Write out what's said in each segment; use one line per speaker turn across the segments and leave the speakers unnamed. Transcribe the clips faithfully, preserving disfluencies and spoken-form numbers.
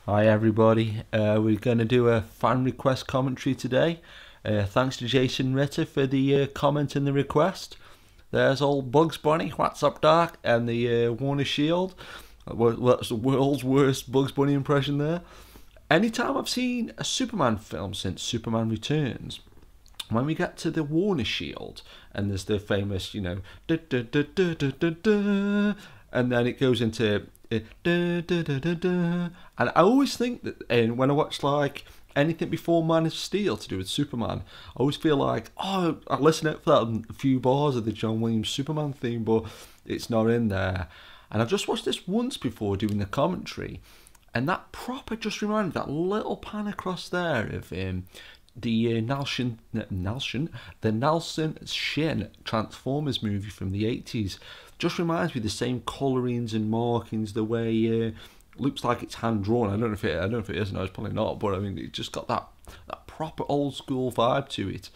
Hi everybody, uh, we're going to do a fan request commentary today. Uh, thanks to Jason Ritter for the uh, comment and the request. There's old Bugs Bunny, What's Up Doc, and the uh, Warner Shield. What's the world's worst Bugs Bunny impression there? Anytime I've seen a Superman film since Superman Returns, when we get to the Warner Shield, and there's the famous, you know, da, da, da, da, da, da, da, and then it goes into uh, da, da, da, da, da. And I always think that, and when I watch like anything before Man of Steel to do with Superman, I always feel like, oh, I listen out for that a few bars of the John Williams Superman theme, but it's not in there. And I've just watched this once before doing the commentary, and that proper just reminded me, that little pan across there of um, the uh, Nelson, Nelson, the Nelson Shin Transformers movie from the eighties. Just reminds me of the same colourings and markings, the way uh, looks like it's hand drawn. I don't know if it, I don't know if it is. No, it's probably not. But I mean, it just got that that proper old school vibe to it.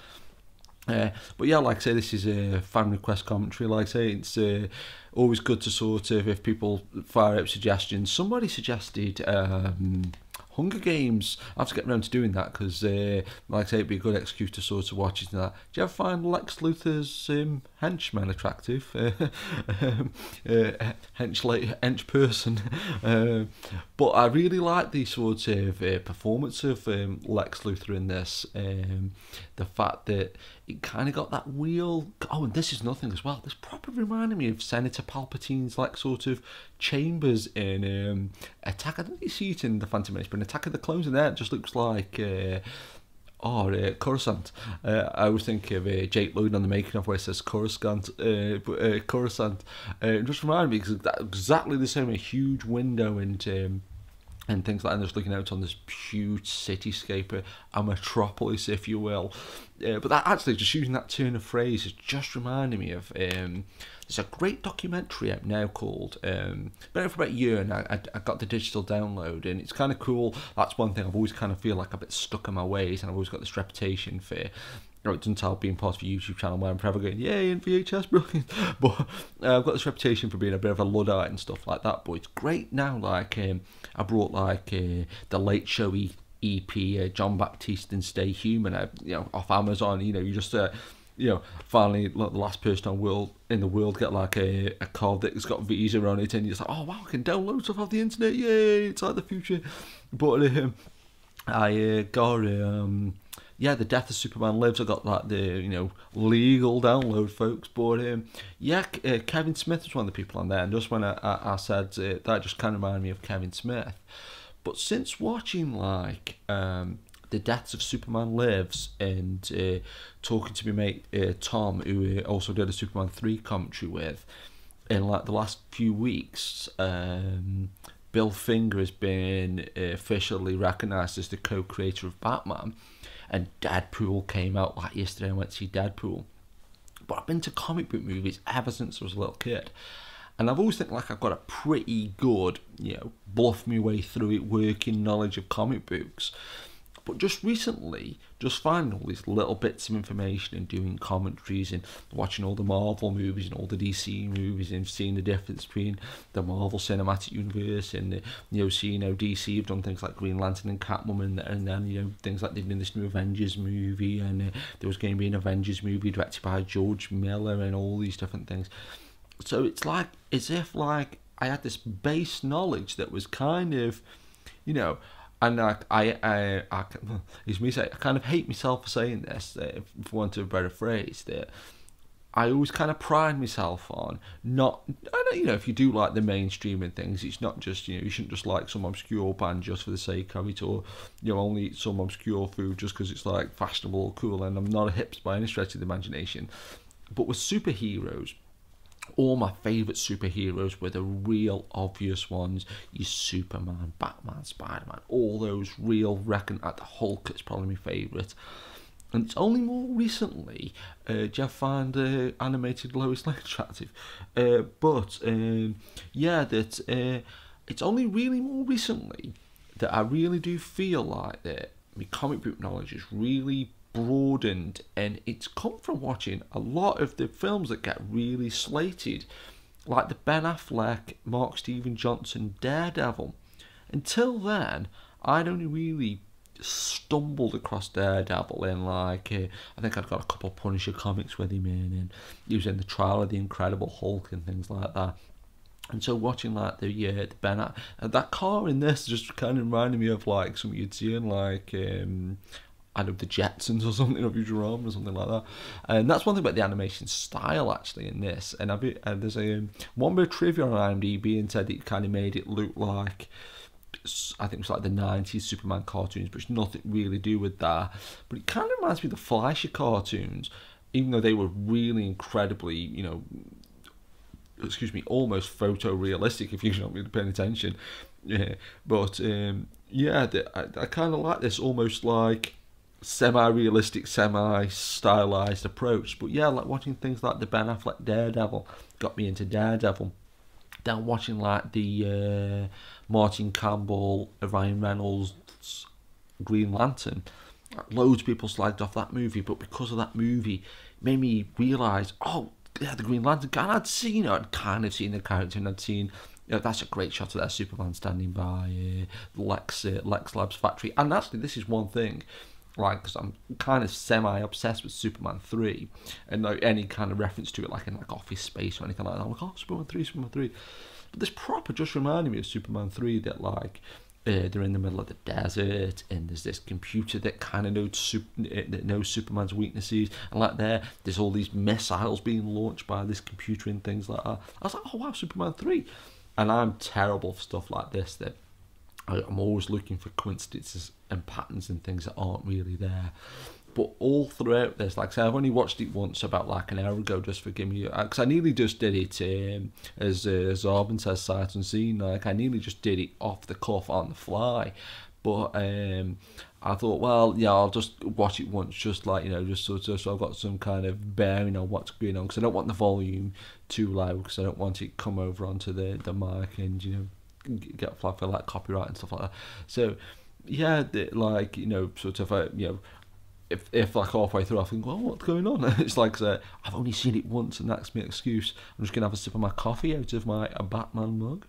Uh, but yeah, like I say, this is a fan request commentary. Like I say, it's uh, always good to sort of, if people fire out suggestions. Somebody suggested um, Hunger Games. I have to get around to doing that because, uh, like I say, it'd be a good excuse to sort of watch it and that. Do you ever find Lex Luthor's um, henchman attractive? Uh, um, uh, hench, like, hench person. uh, but I really like the sort of uh, performance of um, Lex Luthor in this. Um, the fact that it kind of got that real, oh, and this is nothing as well, this proper reminded me of Senator Palpatine's like sort of chambers in um, Attack, I don't think you see it in The Phantom Menace, but in Attack of the Clones in there, it just looks like uh, oh, uh, Coruscant. uh, I always think of uh, Jake Lloyd on the making of where it says Coruscant, uh, but, uh, Coruscant, uh, it just reminded me, because that's exactly the same, a huge window and um, and things like that, and just looking out on this huge cityscape, a metropolis, if you will. Uh, but that actually, just using that turn of phrase, is just reminding me of, um, there's a great documentary out now called, um, been out for about a year, and I, I, I got the digital download, and it's kind of cool. That's one thing I've always kind of feel like a bit stuck in my ways, and I've always got this reputation for, you know, it doesn't help being part of a YouTube channel where I'm forever going, yay, in V H S, brilliant. But uh, I've got this reputation for being a bit of a Luddite and stuff like that. But it's great now, like, um, I brought, like, uh, the Late Show E P, uh, John Baptiste and Stay Human, uh, you know, off Amazon. You know, you just, uh, you know, finally, like, the last person on world, in the world get, like, a, a card that's got Visa on it, and you're just like, oh, wow, I can download stuff off the internet, yay, it's like the future. But um, I uh, got, um... yeah, The Death of Superman Lives. I got like the, you know, legal download, folks. But um, yeah, uh, Kevin Smith was one of the people on there, and just when I, I, I said uh, that, just kind of reminded me of Kevin Smith. But since watching like um, The Death of Superman Lives and uh, talking to my mate uh, Tom, who uh, also did a Superman three commentary with, in like the last few weeks, um, Bill Finger has been uh, officially recognised as the co-creator of Batman. And Deadpool came out like yesterday. I went to see Deadpool. But I've been to comic book movies ever since I was a little kid. And I've always think like I've got a pretty good, you know, bluff me way through it, working knowledge of comic books. But just recently, just finding all these little bits of information and doing commentaries and watching all the Marvel movies and all the D C movies and seeing the difference between the Marvel Cinematic Universe and, the, you know, seeing how D C have done things like Green Lantern and Catwoman, and then, you know, things like they've done this new Avengers movie, and uh, there was going to be an Avengers movie directed by George Miller and all these different things. So it's like, as if like I had this base knowledge that was kind of, you know, and I, I, I, I, it's me say, I kind of hate myself for saying this, uh, for want of a better phrase, that I always kind of pride myself on not, I don't, you know, if you do like the mainstream and things, it's not just, you know, you shouldn't just like some obscure band just for the sake of it, or, you know, only eat some obscure food just because it's like fashionable or cool, and I'm not a hipster by any stretch of the imagination. But with superheroes, all my favourite superheroes were the real obvious ones. Your Superman, Batman, Spider-Man, all those real, reckon at the Hulk is probably my favourite. And it's only more recently, uh, do you find uh, animated Lois Lane attractive? Uh, but, um, yeah, that uh, it's only really more recently that I really do feel like that my comic book knowledge is really broadened, and it's come from watching a lot of the films that get really slated, like the Ben Affleck, Mark Steven Johnson Daredevil. until then, I'd only really stumbled across Daredevil in like uh, I think I'd got a couple of Punisher comics with him in, and he was in the Trial of the Incredible Hulk and things like that. And so watching like the uh, the Ben uh, that car in this just kind of reminded me of like something you'd see in like um, I know the Jetsons or something, or Futurama or something like that. And that's one thing about the animation style actually in this. And I've uh, there's a um, one bit of trivia on IMDb and said it kind of made it look like, I think it was like the nineties Superman cartoons, but it's nothing really to do with that. But it kind of reminds me of the Fleischer cartoons, even though they were really incredibly, you know, excuse me, almost photorealistic if you're not really paying attention. Yeah, but um, yeah, the, I, I kind of like this almost like semi-realistic, semi-stylized approach. But yeah, like watching things like the Ben Affleck Daredevil got me into Daredevil. Then watching like the uh, Martin Campbell, Ryan Reynolds Green Lantern, loads of people slagged off that movie, but because of that movie, it made me realise, oh, yeah, the Green Lantern guy, I'd seen it, I'd kind of seen the character, and I'd seen, you know, that's a great shot of that Superman standing by uh, Lex, uh, Lex Lab's factory. And actually, this is one thing, right, because I'm kind of semi-obsessed with Superman three, and like any kind of reference to it, like in like Office Space or anything like that, I'm like, oh, Superman three, Superman three. But this proper just reminded me of Superman three, that like, Uh, they're in the middle of the desert, and there's this computer that kind of knows, super, that knows Superman's weaknesses, and like there, there's all these missiles being launched by this computer and things like that. I was like, oh wow, Superman three. And I'm terrible for stuff like this, that I, I'm always looking for coincidences and patterns and things that aren't really there. But all throughout this, like I said, I've only watched it once about like an hour ago, just forgive me, because I nearly just did it, um, as uh, Zarbin says, sight unseen, like I nearly just did it off the cuff on the fly. But um, I thought, well, yeah, I'll just watch it once, just like, you know, just so, so, so I've got some kind of bearing on what's going on, because I don't want the volume too loud, because I don't want it to come over onto the, the mic and, you know, get flagged for like copyright and stuff like that. So, yeah, the, like, you know, sort of, uh, you know, If, if like halfway through I think, well, what's going on? It's like, uh, I've only seen it once and that's my excuse. I'm just going to have a sip of my coffee out of my a Batman mug.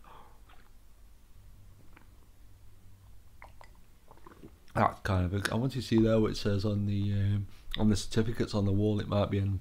That's kind of a, I want to see there what it says on the um, on the certificates on the wall. It might be in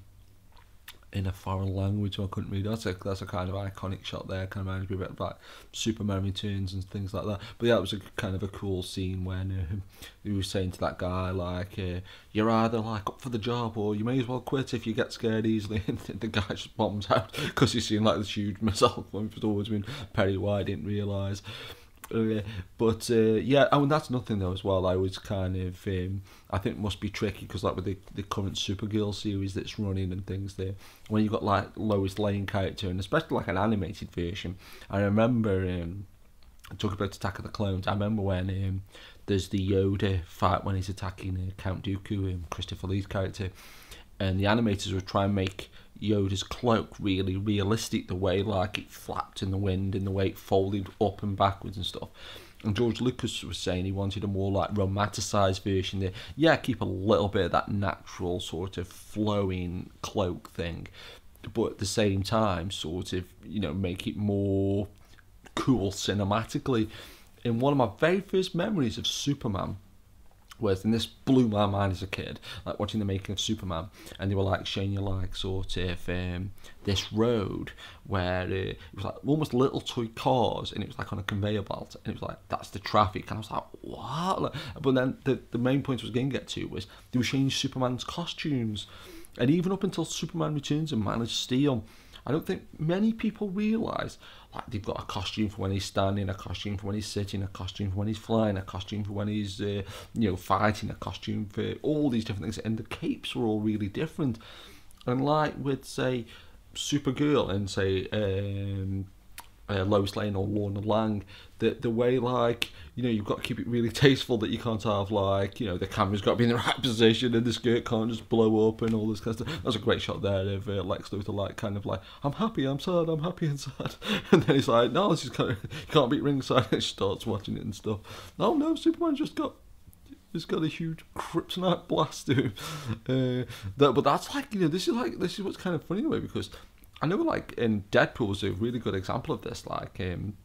in a foreign language, so I couldn't read. That's a that's a kind of iconic shot there. Kind of reminds me a bit of like Superman Returns and things like that. But yeah, it was a kind of a cool scene when um, he was saying to that guy like, uh, "You're either like up for the job, or you may as well quit if you get scared easily." And the guy just bombs out because he's seen like this huge missile when he's always been Perry White didn't realise. Uh, but uh, yeah, I mean that's nothing though as well. I was kind of um, I think it must be tricky because like with the, the current Supergirl series that's running and things there, when you've got like Lois Lane character and especially like an animated version. I remember um, talking about Attack of the Clones. I remember when um, there's the Yoda fight when he's attacking uh, Count Dooku and Christopher Lee's character, and the animators were trying to make Yoda's cloak really realistic, the way like it flapped in the wind and the way it folded up and backwards and stuff. And George Lucas was saying he wanted a more like romanticized version there. Yeah, keep a little bit of that natural sort of flowing cloak thing, but at the same time sort of, you know, make it more cool cinematically. In one of my very first memories of Superman was, and this blew my mind as a kid, like watching the making of Superman, and they were like showing you like sort of um, this road where uh, it was like almost little toy cars, and it was like on a conveyor belt, and it was like that's the traffic, and I was like, what? Like, but then the the main point I was going to get to was they were showing Superman's costumes, and even up until Superman Returns and Man of Steel, I don't think many people realise like they've got a costume for when he's standing, a costume for when he's sitting, a costume for when he's flying, a costume for when he's uh, you know, fighting, a costume for all these different things, and the capes were all really different. And like with say Supergirl and say um, uh, Lois Lane or Lorna Lang, the the way like, you know, you've got to keep it really tasteful, that you can't have like, you know, the camera's got to be in the right position and the skirt can't just blow up and all this kind of stuff. That's a great shot there of uh, Lex Luthor like kind of like, I'm happy, I'm sad, I'm happy and sad, and then he's like, no, this is kind of, you can't beat ringside, and he starts watching it and stuff. Oh no, Superman just got He's got a huge kryptonite blast to him. Uh, that, but that's like, you know, this is like, this is what's kind of funny in a way, because I know like in Deadpool was a really good example of this. Like, um,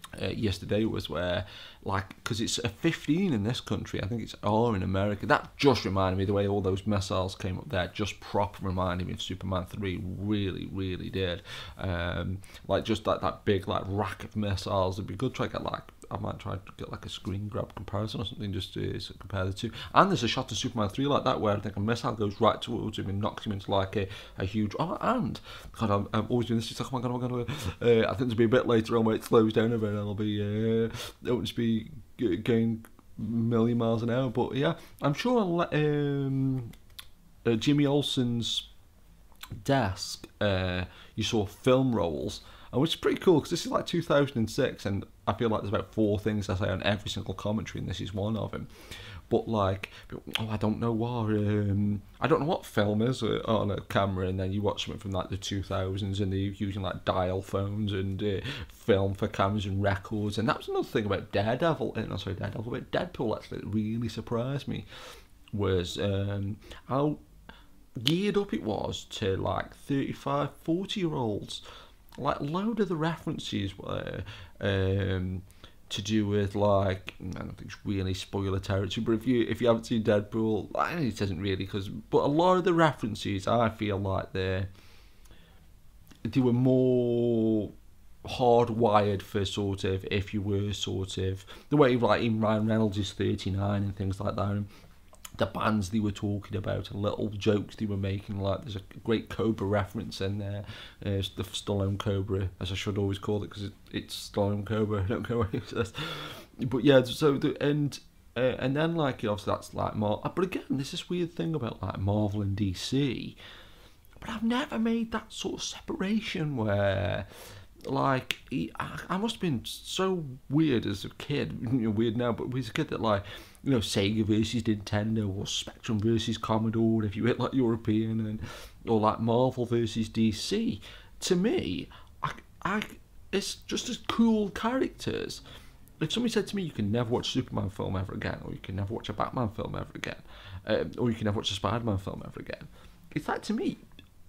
uh, yesterday was where, like, because it's a fifteen in this country, I think it's R in America. That just reminded me, the way all those missiles came up there, just proper reminded me of Superman three. Really, really did. Um, like just like that big like rack of missiles. It'd be good to try to get like. I might try to get like a screen grab comparison or something just to, to compare the two. And there's a shot of Superman three like that where I think a missile goes right towards him and knocks him into like a, a huge... Oh, and God, I'm, I'm always doing this. It's like, oh my God, oh my God. Uh, I think there'll be a bit later on where it slows down a bit and it'll be... Uh, it won't just be going a million miles an hour. But yeah, I'm sure I'll let, um, uh, Jimmy Olsen's desk, uh, you saw film rolls, which is pretty cool because this is like two thousand six and I feel like there's about four things I say on every single commentary and this is one of them. But like, oh, I don't know what, um, I don't know what film is on a camera, and then you watch something from like the two thousands and they're using like dial phones and uh, film for cameras and records. And that was another thing about Daredevil, uh, not sorry Daredevil, but Deadpool actually that really surprised me was um, how geared up it was to like thirty-five, forty year olds. Like, load of the references were um, to do with, like, I don't think it's really spoiler territory, but if you if you haven't seen Deadpool, I know it isn't really, because, but a lot of the references, I feel like they they were more hardwired for sort of, if you were sort of, the way, like, in Ryan Reynolds is thirty-nine and things like that, and the bands they were talking about and little jokes they were making, like there's a great Cobra reference in there, uh, the Stallone Cobra, as I should always call it, because it, it's Stallone Cobra, I don't know what it says. But yeah, so the, and uh, and then like obviously that's like Mar, but again there's this weird thing about like Marvel and D C, but I've never made that sort of separation where, like, he, I, I must have been so weird as a kid, you know, weird now, but as a kid that, like, you know, Sega versus Nintendo or Spectrum versus Commodore, if you hit like European, and or like Marvel versus D C. To me, I, I, it's just as cool characters. If somebody said to me, you can never watch a Superman film ever again, or you can never watch a Batman film ever again, um, or you can never watch a Spider-Man film ever again, it's like, to me,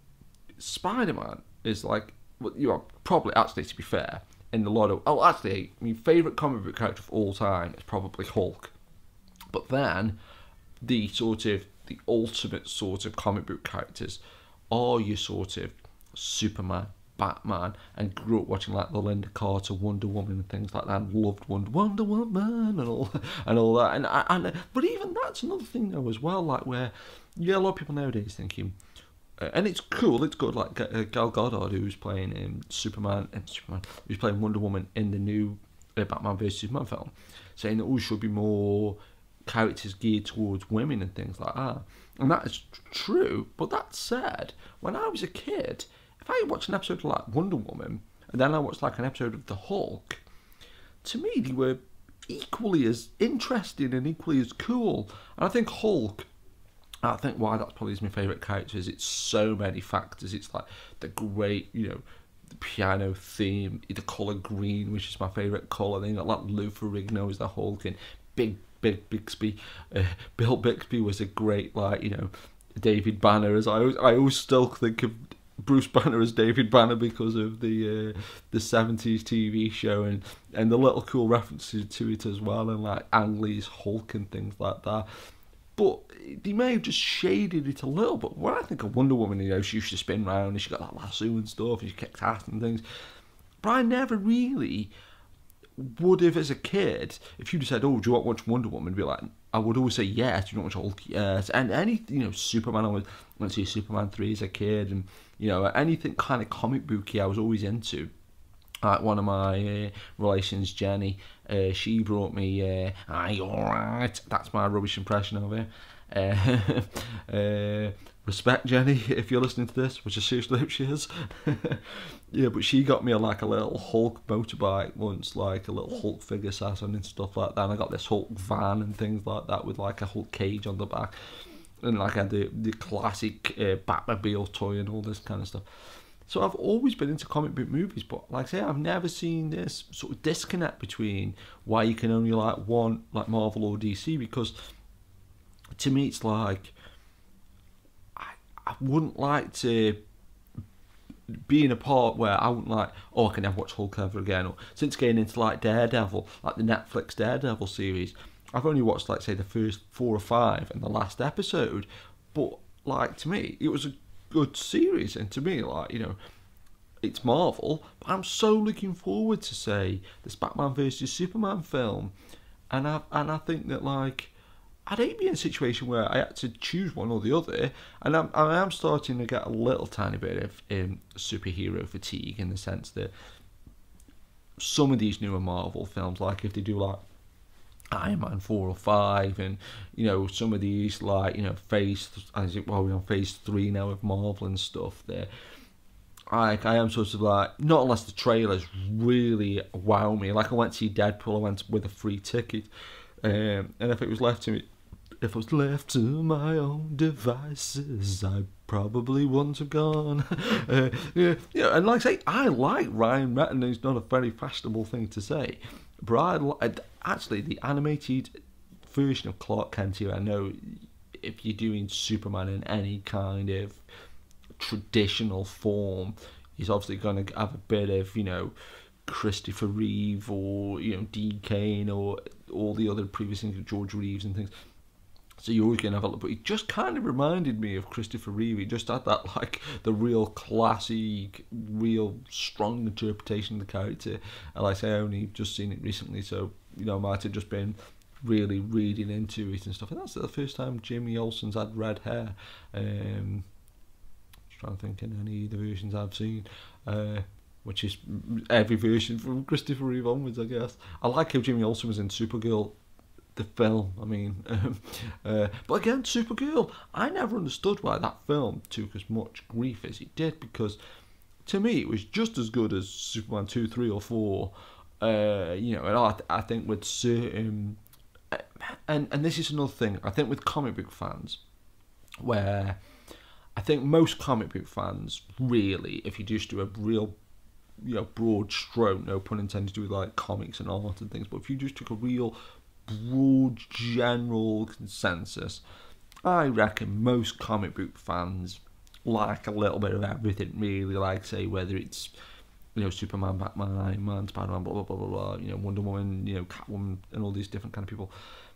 Spider-Man is like, well, you are probably, actually, to be fair, in a lot of, oh, actually, my favourite comic book character of all time is probably Hulk. But then, the sort of, the ultimate sort of comic book characters are your sort of Superman, Batman, and grew up watching like the Linda Carter Wonder Woman and things like that, and loved Wonder, Wonder Woman and all, and all that. And, and but even that's another thing though as well, like where, yeah, a lot of people nowadays thinking, Uh, and it's cool, it's good, like uh, Gal Gadot, who's playing um, Superman, and Superman, who's playing Wonder Woman in the new uh, Batman versus Superman film, saying that oh, should be more characters geared towards women and things like that. And that is true, but that said, when I was a kid, if I watched an episode of like Wonder Woman, and then I watched like an episode of the Hulk, to me they were equally as interesting and equally as cool. And I think Hulk, I think why that's probably my favourite character is it's so many factors. It's like the great, you know, the piano theme, the colour green, which is my favourite colour. Then you got like Lou Ferrigno as the Hulk, and Big Big Bixby. Uh, Bill Bixby was a great, like, you know, David Banner. As I always, I always still think of Bruce Banner as David Banner because of the uh, the seventies T V show and and the little cool references to it as well, and like Ang Lee's Hulk and things like that. But they may have just shaded it a little. But when I think of Wonder Woman, you know, she used to spin round and she got that lasso and stuff, and she kicked ass and things. But I never really would have, as a kid, if you'd have said, "Oh, do you want to watch Wonder Woman?" I'd be like, I would always say yes. Do you want to watch Hulk? Yes. And any, you know, Superman. I went to see Superman three as a kid, and you know, anything kind of comic booky, I was always into. Like one of my uh, relations, Jenny, uh, she brought me, uh, "Are you alright?" That's my rubbish impression of her. Uh, uh, respect, Jenny, if you're listening to this, which I seriously hope she is. Yeah, but she got me a, like a little Hulk motorbike once, like a little Hulk figure sat on and stuff like that. And I got this Hulk van and things like that with like a Hulk cage on the back. And like I had the, the classic uh, Batmobile toy and all this kind of stuff. So I've always been into comic book movies, but like I say, I've never seen this sort of disconnect between why you can only like one, like Marvel or D C, because to me it's like, I, I wouldn't like to being a part where I wouldn't like, oh, I can never watch Hulk ever again. Or since getting into like Daredevil, like the Netflix Daredevil series, I've only watched like say the first four or five and the last episode, but like to me it was a good series, and to me like you know it's Marvel, but I'm so looking forward to say this Batman versus Superman film, and I and I think that like I'd hate to be in a situation where I had to choose one or the other, and I'm I am starting to get a little tiny bit of um, superhero fatigue in the sense that some of these newer Marvel films, like if they do like Iron Man four or five, and you know some of these like you know phase as it well we're on phase three now of Marvel and stuff. There, like I am sort of like not unless the trailers really wow me. Like I went to see Deadpool, I went with a free ticket, um, and if it was left to me, if I was left to my own devices, I probably wouldn't have gone. uh, yeah, yeah, and like I say, I like Ryan Reynolds. It's not a very fashionable thing to say. But I like, actually, the animated version of Clark Kent here, I know if you're doing Superman in any kind of traditional form, he's obviously going to have a bit of, you know, Christopher Reeve or, you know, Dean Cain or all the other previous things, George Reeves and things. So you're always going to have a look, but he just kind of reminded me of Christopher Reeve. He just had that, like, the real classic, real strong interpretation of the character. And like I say, I only just seen it recently, so, you know, I might have just been really reading into it and stuff. And that's the first time Jimmy Olsen's had red hair. Um, just trying to think in any of the versions I've seen. Uh, which is every version from Christopher Reeve onwards, I guess. I like how Jimmy Olsen was in Supergirl, the film, I mean. Um, uh, but again, Supergirl, I never understood why that film took as much grief as it did, because to me it was just as good as Superman two, three or four. Uh, you know, and I, I think with certain... And, and this is another thing, I think with comic book fans, where I think most comic book fans really, if you just do a real, you know, broad stroke, no pun intended, to do with like comics and art and things, but if you just took a real broad general consensus, I reckon most comic book fans like a little bit of everything, really, like say whether it's, you know, Superman, Batman, Iron Man, Spider-Man, blah blah blah blah blah, you know, Wonder Woman, you know, Catwoman, and all these different kind of people.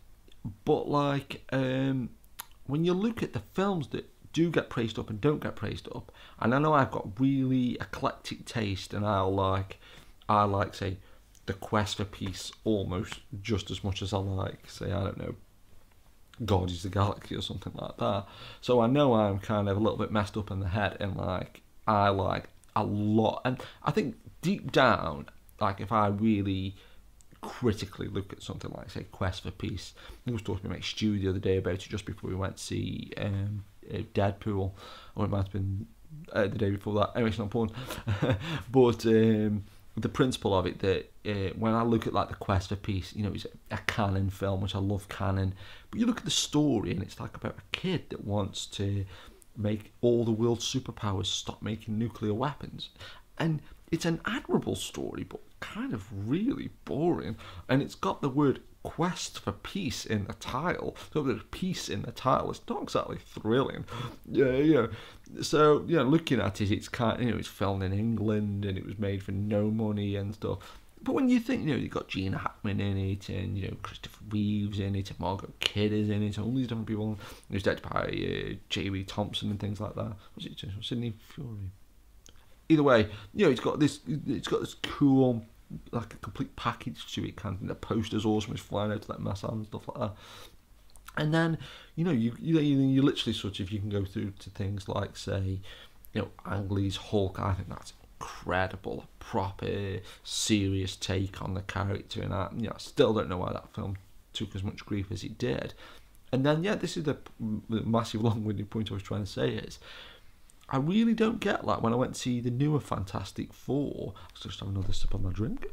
But like, um, when you look at the films that do get praised up and don't get praised up, and I know I've got really eclectic taste, and I'll like, I like say, The Quest for Peace almost just as much as I like, say, I don't know, Guardians of the Galaxy or something like that. So I know I'm kind of a little bit messed up in the head, and like, I like a lot, and I think deep down, like if I really critically look at something like, say, Quest for Peace, I was talking to my mate Stu the other day about it just before we went to see um, Deadpool, or it might have been uh, the day before that, anyway, it's not important. But um, the principle of it, that uh, when I look at like the Quest for Peace, you know, it's a canon film, which I love canon, but you look at the story and it's like about a kid that wants to make all the world's superpowers stop making nuclear weapons, and it's an admirable story but kind of really boring, and it's got the word Quest for Peace in the title, so there's peace in the title. It's not exactly thrilling. Yeah, yeah. So yeah, looking at it, it's kind of, you know, it's filmed in England and it was made for no money and stuff. But when you think, you know, you've got Gene Hackman in it, and you know Christopher Reeve's in it, and Margot Kidder's in it, and all these different people. It was directed by uh, J B Thompson and things like that. Was it Sidney Fury? Either way, you know, it's got this, it's got this cool, like a complete package to it, kind of. The poster's awesome, it's flying out to that mess and stuff like that. And then, you know, you you you literally sort of, you can go through to things like, say, you know, Ang Lee's Hulk. I think that's incredible, proper, serious take on the character, and I, you know, I still don't know why that film took as much grief as it did. And then, yeah, this is the massive long-winded point I was trying to say is, I really don't get, like, when I went to see the newer Fantastic Four. Let's just have another sip of my drink.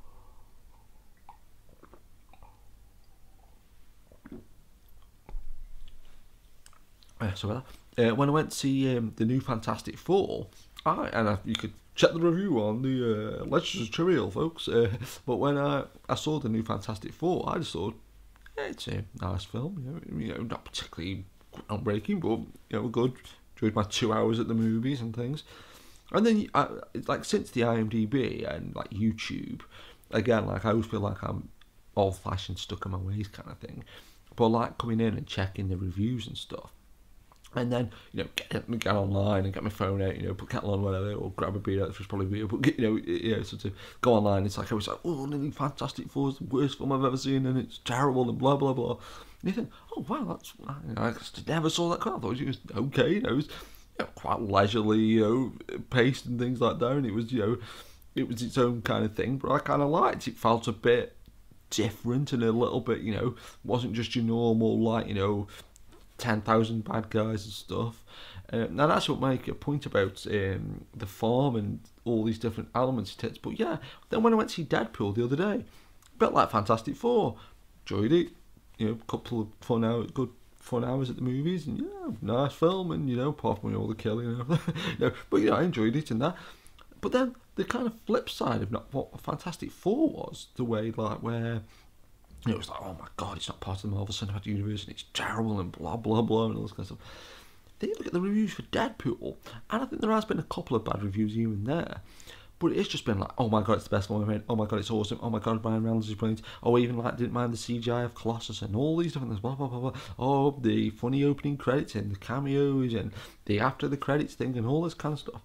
Uh, sorry, uh, when I went to see um, the new Fantastic Four, I, and I, you could check the review on the uh, Legends of Trivial, folks. Uh, but when I, I saw the new Fantastic Four, I just thought, yeah, it's a nice film. You know, you know, not particularly groundbreaking, but you know, good. Enjoyed my two hours at the movies and things. And then, I, like, since the IMDb and, like, YouTube, again, like, I always feel like I'm old-fashioned, stuck in my ways kind of thing. But I like coming in and checking the reviews and stuff. And then, you know, get, get online and get my phone out, you know, put kettle on, whatever, or grab a beer out, which probably beer, but, you know, you know, sort of go online. It's like, I was like, oh, nearly Fantastic Four is the worst film I've ever seen, and it's terrible, and blah, blah, blah. And you think, oh, wow, that's, you know, I just never saw that coming. I thought it was okay, you know, it was, you know, quite leisurely, you know, paced and things like that, and it was, you know, it was its own kind of thing, but I kind of liked it. It felt a bit different and a little bit, you know, wasn't just your normal, like, you know, ten thousand bad guys and stuff. Uh, now that's what make a point about um, the farm and all these different elements it takes. But yeah, then when I went to see Deadpool the other day, a bit like Fantastic Four, enjoyed it. You know, a couple of fun hours, good fun hours at the movies, and yeah, nice film, and you know, apart from all the killing and everything. you know, but yeah, I enjoyed it and that. But then the kind of flip side of not what Fantastic Four was, the way like where. It was like, oh my god, it's not part of the Marvel Cinematic Universe and it's terrible and blah blah blah and all this kind of stuff. Then you look at the reviews for Deadpool, and I think there has been a couple of bad reviews even there. But it's just been like, oh my god, it's the best one I've made. Oh my god, it's awesome. Oh my god, Ryan Reynolds is brilliant. Oh, even like didn't mind the C G I of Colossus and all these different things. Blah blah blah blah. Oh, the funny opening credits and the cameos and the after the credits thing and all this kind of stuff.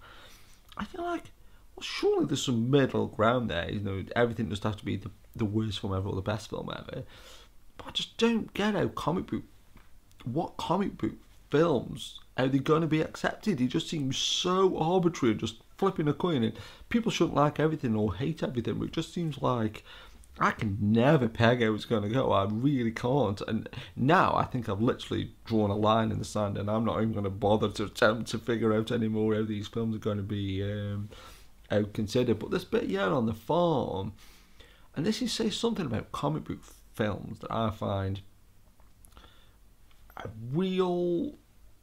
I feel like, well, surely there's some middle ground there. You know, everything just has to be the the worst film ever or the best film ever. But I just don't get how comic book, what comic book films are they going to be accepted? It just seems so arbitrary, just flipping a coin, and people shouldn't like everything or hate everything, but it just seems like I can never peg how it's going to go. I really can't. And now I think I've literally drawn a line in the sand, and I'm not even going to bother to attempt to figure out anymore how these films are going to be um, out considered. But this bit, yeah, on the farm. And this is say something about comic book films that I find a real.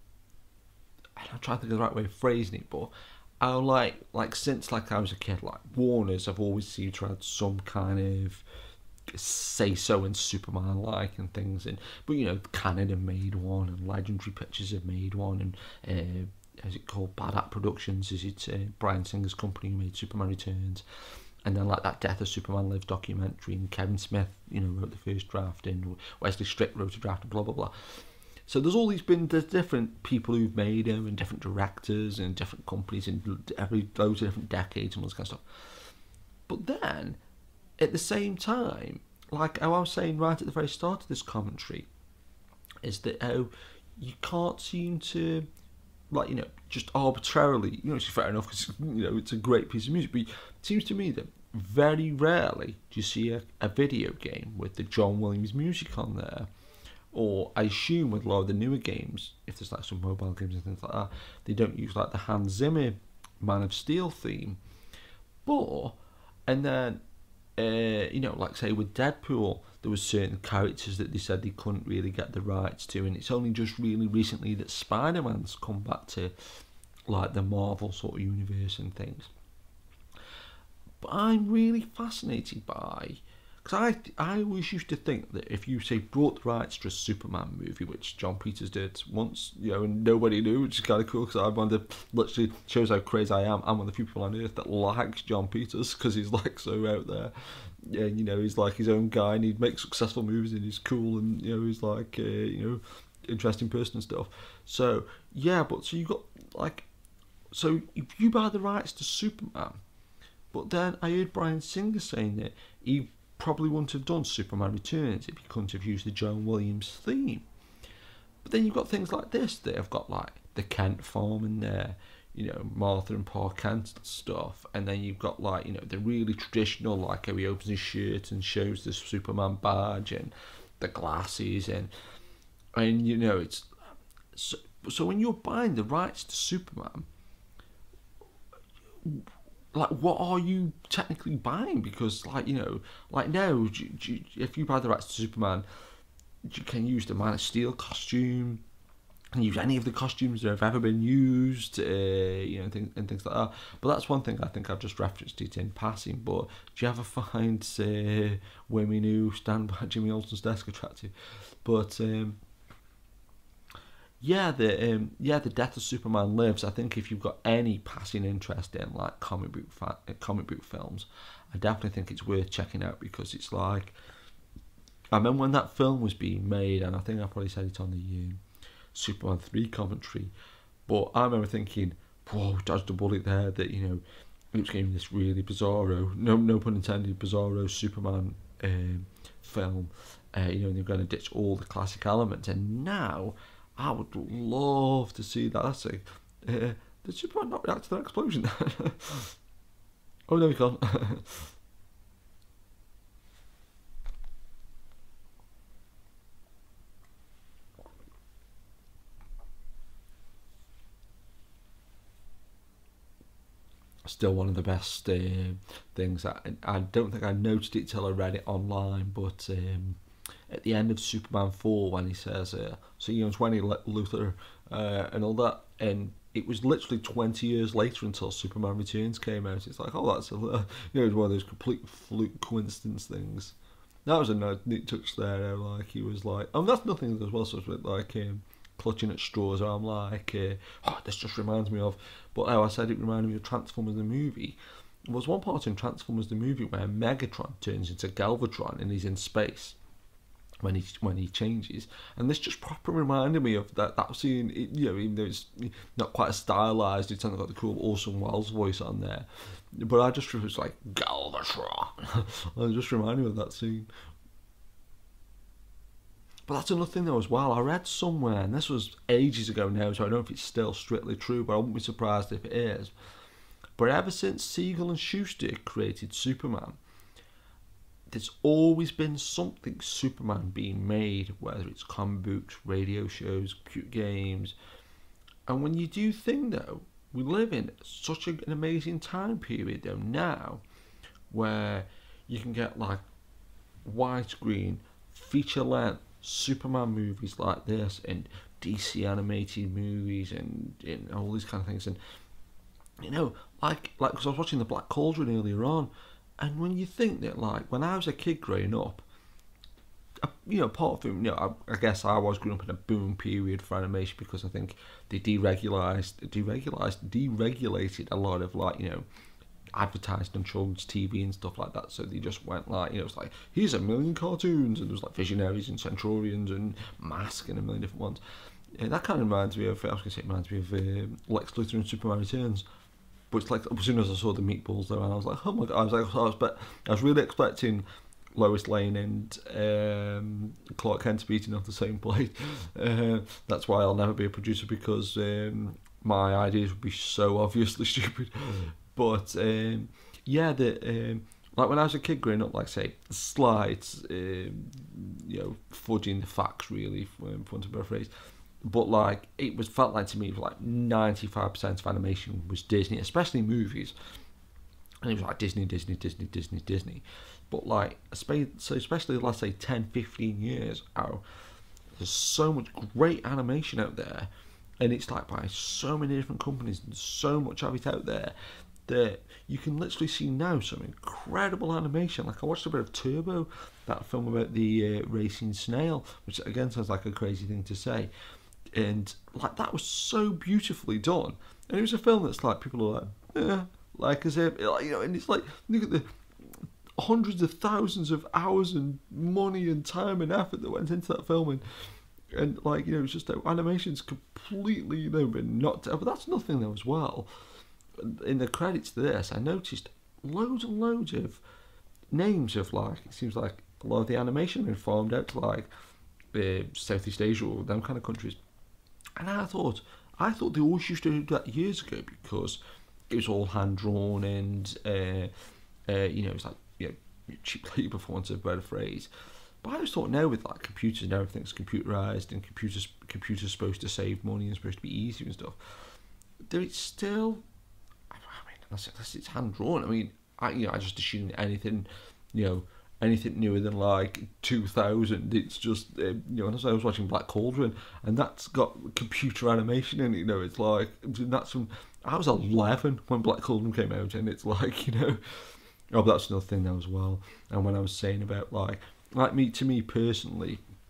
I'm trying to think of the right way of phrasing it, but I like like since like I was a kid, like Warner's, I've always seemed to have some kind of say so in Superman like and things, and but you know, Canon have made one, and Legendary Pictures have made one, and uh, is it called Bad Act Productions? Is it uh, Bryan Singer's company who made Superman Returns? And then like that Death of Superman Lives documentary, and Kevin Smith, you know, wrote the first draft, and Wesley Strick wrote a draft, and blah blah blah. So there's all these been there's different people who've made them, and different directors, and different companies, in every loads of different decades and all this kind of stuff. But then, at the same time, like how I was saying right at the very start of this commentary, is that how you can't seem to, like, you know, just arbitrarily, you know, it's fair enough because, you know, it's a great piece of music, but it seems to me that very rarely do you see a, a video game with the John Williams music on there, or I assume with a lot of the newer games, if there's like some mobile games and things like that, they don't use like the Hans Zimmer Man of Steel theme, but, and then, uh, you know, like say with Deadpool, there was certain characters that they said they couldn't really get the rights to, and it's only just really recently that Spider-Man's come back to like the Marvel sort of universe and things. But I'm really fascinated by, because I I always used to think that if you say brought the rights to a Superman movie, which John Peters did once, you know, and nobody knew, which is kind of cool, because I'm one of the, literally shows how crazy I am. I'm one of the people on earth that likes John Peters because he's like so out there. And you know, he's like his own guy, and he'd make successful movies, and he's cool, and you know, he's like uh, you know, interesting person and stuff. So yeah, but so you got like, so if you buy the rights to Superman, but then I heard Bryan Singer saying that he probably wouldn't have done Superman Returns if he couldn't have used the John Williams theme. But then you've got things like this that have got like the Kent farm in there, you know, Martha and Pa Kent and stuff, and then you've got like, you know, the really traditional, like how he opens his shirt and shows the Superman badge and the glasses, and and you know, it's so, so when you're buying the rights to Superman, like, what are you technically buying? Because, like, you know, like now, do you, do you, if you buy the rights to Superman, you can use the Man of Steel costume, and use any of the costumes that have ever been used, uh, you know, things, and things like that. But that's one thing I think I've just referenced it in passing. But do you ever find, say, women who stand by Jimmy Olsen's desk attractive? But um, yeah, the um, yeah, the death of Superman lives. I think if you've got any passing interest in like comic book fa- uh, comic book films, I definitely think it's worth checking out because it's like I remember when that film was being made, and I think I probably said it on the um, Superman three commentary, but I remember thinking, whoa, dodged a bullet there. That you know, it was getting this really bizarro, no no pun intended, bizarro Superman um, film. Uh, you know, and they're going to ditch all the classic elements, and now I would love to see that. That's a, uh, did Superman not react to that explosion? Oh no, he can't. Still one of the best uh, things. I, I don't think I noticed it till I read it online, but um, at the end of Superman four when he says, uh, so you know, twenty Luthor uh, and all that, and it was literally twenty years later until Superman Returns came out. It's like, oh, that's a, you know, it's one of those complete fluke coincidence things. That was a nice, neat touch there. Like he was like, oh, that's nothing as well. So it's like um, clutching at straws. I'm like, uh, oh, this just reminds me of. But how I said it reminded me of Transformers the movie. There was one part in Transformers the movie where Megatron turns into Galvatron and he's in space when he when he changes, and this just proper reminded me of that that scene. It, you know, even though it's not quite as stylized, it's only got the cool Orson Welles voice on there, but I just was like Galvatron. It just reminded me of that scene. But that's another thing though as well. I read somewhere, and this was ages ago now, so I don't know if it's still strictly true, but I wouldn't be surprised if it is. But ever since Siegel and Shuster created Superman, there's always been something Superman being made, whether it's comic books, radio shows, cute games. And when you do think though, we live in such an amazing time period though now, where you can get like widescreen, feature length Superman movies like this, and D C animated movies, and, and all these kind of things. And you know, like like because I was watching the Black Cauldron earlier on, and when you think that, like, when I was a kid growing up, you know, apart from, you know, I, I guess I was growing up in a boom period for animation because I think they deregularized, deregularized, deregulated a lot of, like, you know, advertised on children's T V and stuff like that. So they just went like, you know, it's like, here's a million cartoons, and there was like Visionaries and Centurions and Mask and a million different ones. Yeah, that kind of reminds me of, I was going to say it reminds me of uh, Lex Luthor and Superman Returns. But it's like, as soon as I saw the meatballs though, and I was like, oh my god, I was like, I was, but I was really expecting Lois Lane and um, Clark Kent to be eating off the same plate. Uh, that's why I'll never be a producer, because um, my ideas would be so obviously stupid. But um, yeah, the um, like when I was a kid growing up, like say slides, um, you know, fudging the facts really, for want of a better phrase. But like it was felt like to me, like ninety-five percent of animation was Disney, especially movies. And it was like Disney, Disney, Disney, Disney, Disney. But like, so especially let's say ten, fifteen years out, there's so much great animation out there, and it's like by so many different companies and so much of it out there that you can literally see now some incredible animation. Like I watched a bit of Turbo, that film about the uh, racing snail, which again sounds like a crazy thing to say, and like that was so beautifully done. And it was a film that's like people are like, eh, like as if, like, you know, and it's like, look at the hundreds of thousands of hours and money and time and effort that went into that film, and and like, you know, it's just that animation's completely, you know, been knocked out. But that's nothing though as well. In the credits to this, I noticed loads and loads of names of, like, it seems like a lot of the animation been farmed out to like uh, Southeast Asia or them kind of countries. And I thought, I thought they always used to do that years ago because it was all hand drawn and uh, uh, you know, it's like, you know, cheap labour for want of a better phrase. But I just thought now with like computers and everything's computerized and computers computers supposed to save money and supposed to be easy and stuff, there it's still, I mean, unless, unless it's hand drawn. I mean, I you know I just assume anything, you know, anything newer than like two thousand, it's just, uh, you know, as I was watching Black Cauldron, and that's got computer animation in it, you know, it's like, that's from, I was eleven when Black Cauldron came out, and it's like, you know, oh, that's another thing now as well. And when I was saying about like, like me, to me personally,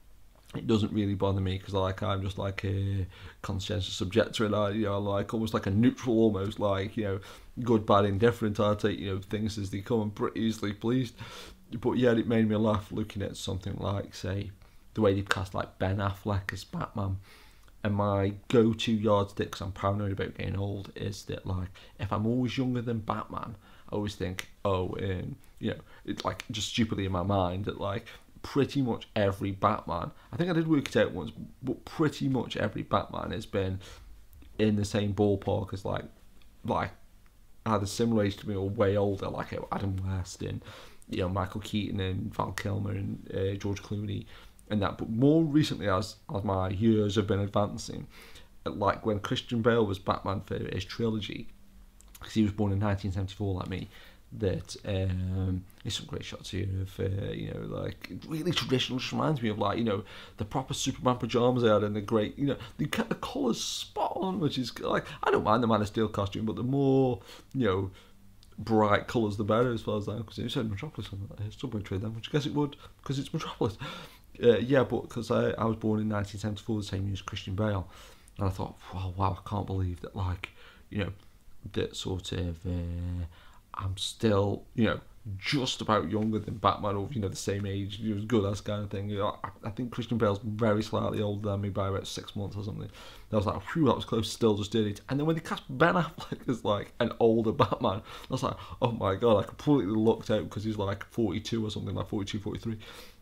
it doesn't really bother me because like I'm just like a conscientious subjector, and I, you know, like almost like a neutral, almost like, you know, good, bad, indifferent. I take, you know, things as they come. I'm pretty easily pleased. But yeah, it made me laugh looking at something like, say, the way they've cast like Ben Affleck as Batman. And my go-to yardstick, because I'm paranoid about getting old, is that like if I'm always younger than Batman, I always think, oh, um, you know, it's like just stupidly in my mind that like pretty much every Batman, I think I did work it out once, but pretty much every Batman has been in the same ballpark as like like either similar age to me or way older, like Adam West and, you know, Michael Keaton and Val Kilmer and uh, George Clooney and that. But more recently, as as my years have been advancing, like when Christian Bale was Batman for his trilogy, because he was born in nineteen seventy-four like me, that um, there's some great shots here of, uh, you know, like really traditional. Just reminds me of like, you know, the proper Superman pajamas they had and the great, you know, they kept the colours spot on, which is like, I don't mind the Man of Steel costume, but the more, you know, bright colours the better as far as that, because it said Metropolis on the subway trade then, which I guess it would because it's Metropolis. Uh, yeah, but because I, I was born in nineteen seventy-four, the same year as Christian Bale, and I thought, wow, wow, I can't believe that, like, you know, that sort of. Uh, I'm still, you know, just about younger than Batman, or, you know, the same age, you know, good, that kind of thing. You know, I, I think Christian Bale's very slightly older than me by about six months or something. I was like, phew, that was close, still just did it. And then when they cast Ben Affleck as, like, an older Batman, I was like, oh my god, I completely lucked out because he's, like, forty-two or something, like forty-two, forty-three.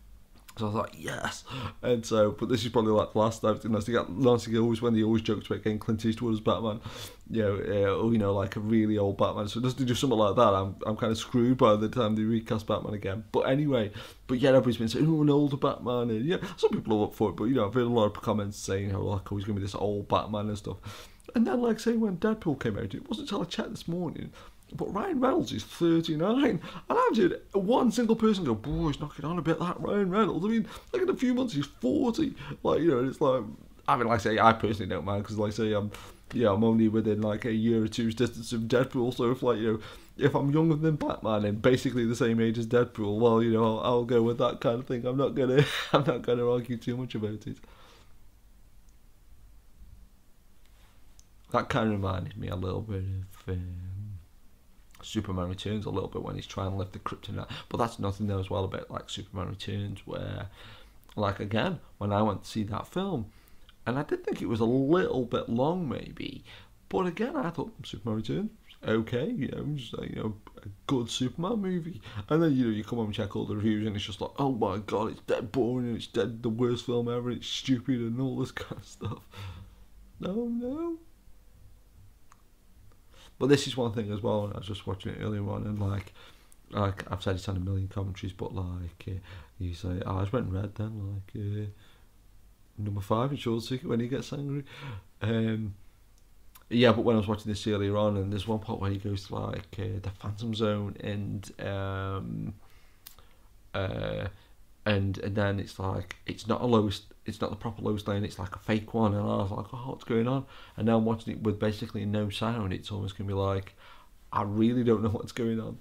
So I was like, yes. And so, but this is probably like the last time, unless they got, unless they always, when they always joked about getting Clint Eastwood as Batman, you know, uh, or, you know, like a really old Batman. So just to do something like that, I'm I'm kind of screwed by the time they recast Batman again. But anyway, but yeah, everybody's been saying, oh, an older Batman. And yeah, some people are up for it, but, you know, I've heard a lot of comments saying, oh, like, oh, he's going to be this old Batman and stuff. And then, like, say, when Deadpool came out, it wasn't until I checked this morning, but Ryan Reynolds is thirty-nine, and I've heard one single person go, boy, he's knocking on a bit, that Ryan Reynolds. I mean, like in a few months he's forty. Like, you know, and it's like, I mean, like I say, I personally don't mind, because like I say, I'm, yeah, I'm only within like a year or two's distance of Deadpool, so if like, you know, if I'm younger than Batman and basically the same age as Deadpool, well, you know, I'll, I'll go with that kind of thing. I'm not gonna, I'm not gonna argue too much about it. That kind of reminded me a little bit of um, Superman Returns a little bit, when he's trying to lift the Kryptonite. But that's nothing there as well about like Superman Returns, where, like, again, when I went to see that film, and I did think it was a little bit long maybe, but again, I thought Superman Returns, okay, you know, just like, you know, a good Superman movie. And then, you know, you come home and check all the reviews and it's just like, oh my god, it's dead boring and it's dead the worst film ever, it's stupid and all this kind of stuff. No, no. But this is one thing as well, and I was just watching it earlier on, and like, like I've said it's on a million commentaries, but like, uh, you say, oh, I went red then, like, uh, number five in Short Circuit when he gets angry. Um, yeah, but when I was watching this earlier on, and there's one part where he goes to like uh, the Phantom Zone, and um, uh, and and then it's like, it's not a Lois, it's not the proper Lois Lane, it's like a fake one, and I was like, oh, what's going on? And now I'm watching it with basically no sound, it's almost gonna be like, I really don't know what's going on.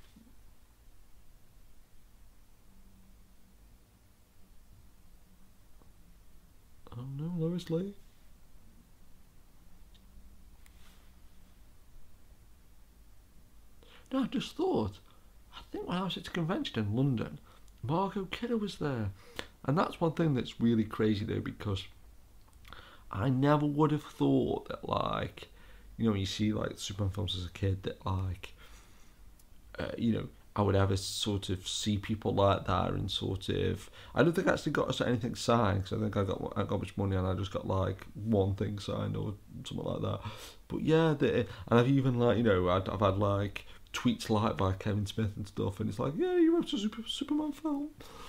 Oh no, Lois Lane. No, I just thought, I think when I was at a convention in London, Margot Kidder was there. And that's one thing that's really crazy though, because I never would have thought that, like, you know, when you see like Superman films as a kid, that like, uh, you know, I would ever sort of see people like that, and sort of, I don't think I actually got us anything signed, because I think I got I got much money and I just got like one thing signed or something like that. But yeah, the, and I've even like, you know, I've, I've had like tweets liked by Kevin Smith and stuff, and it's like, yeah, you wrote a Super, Superman film.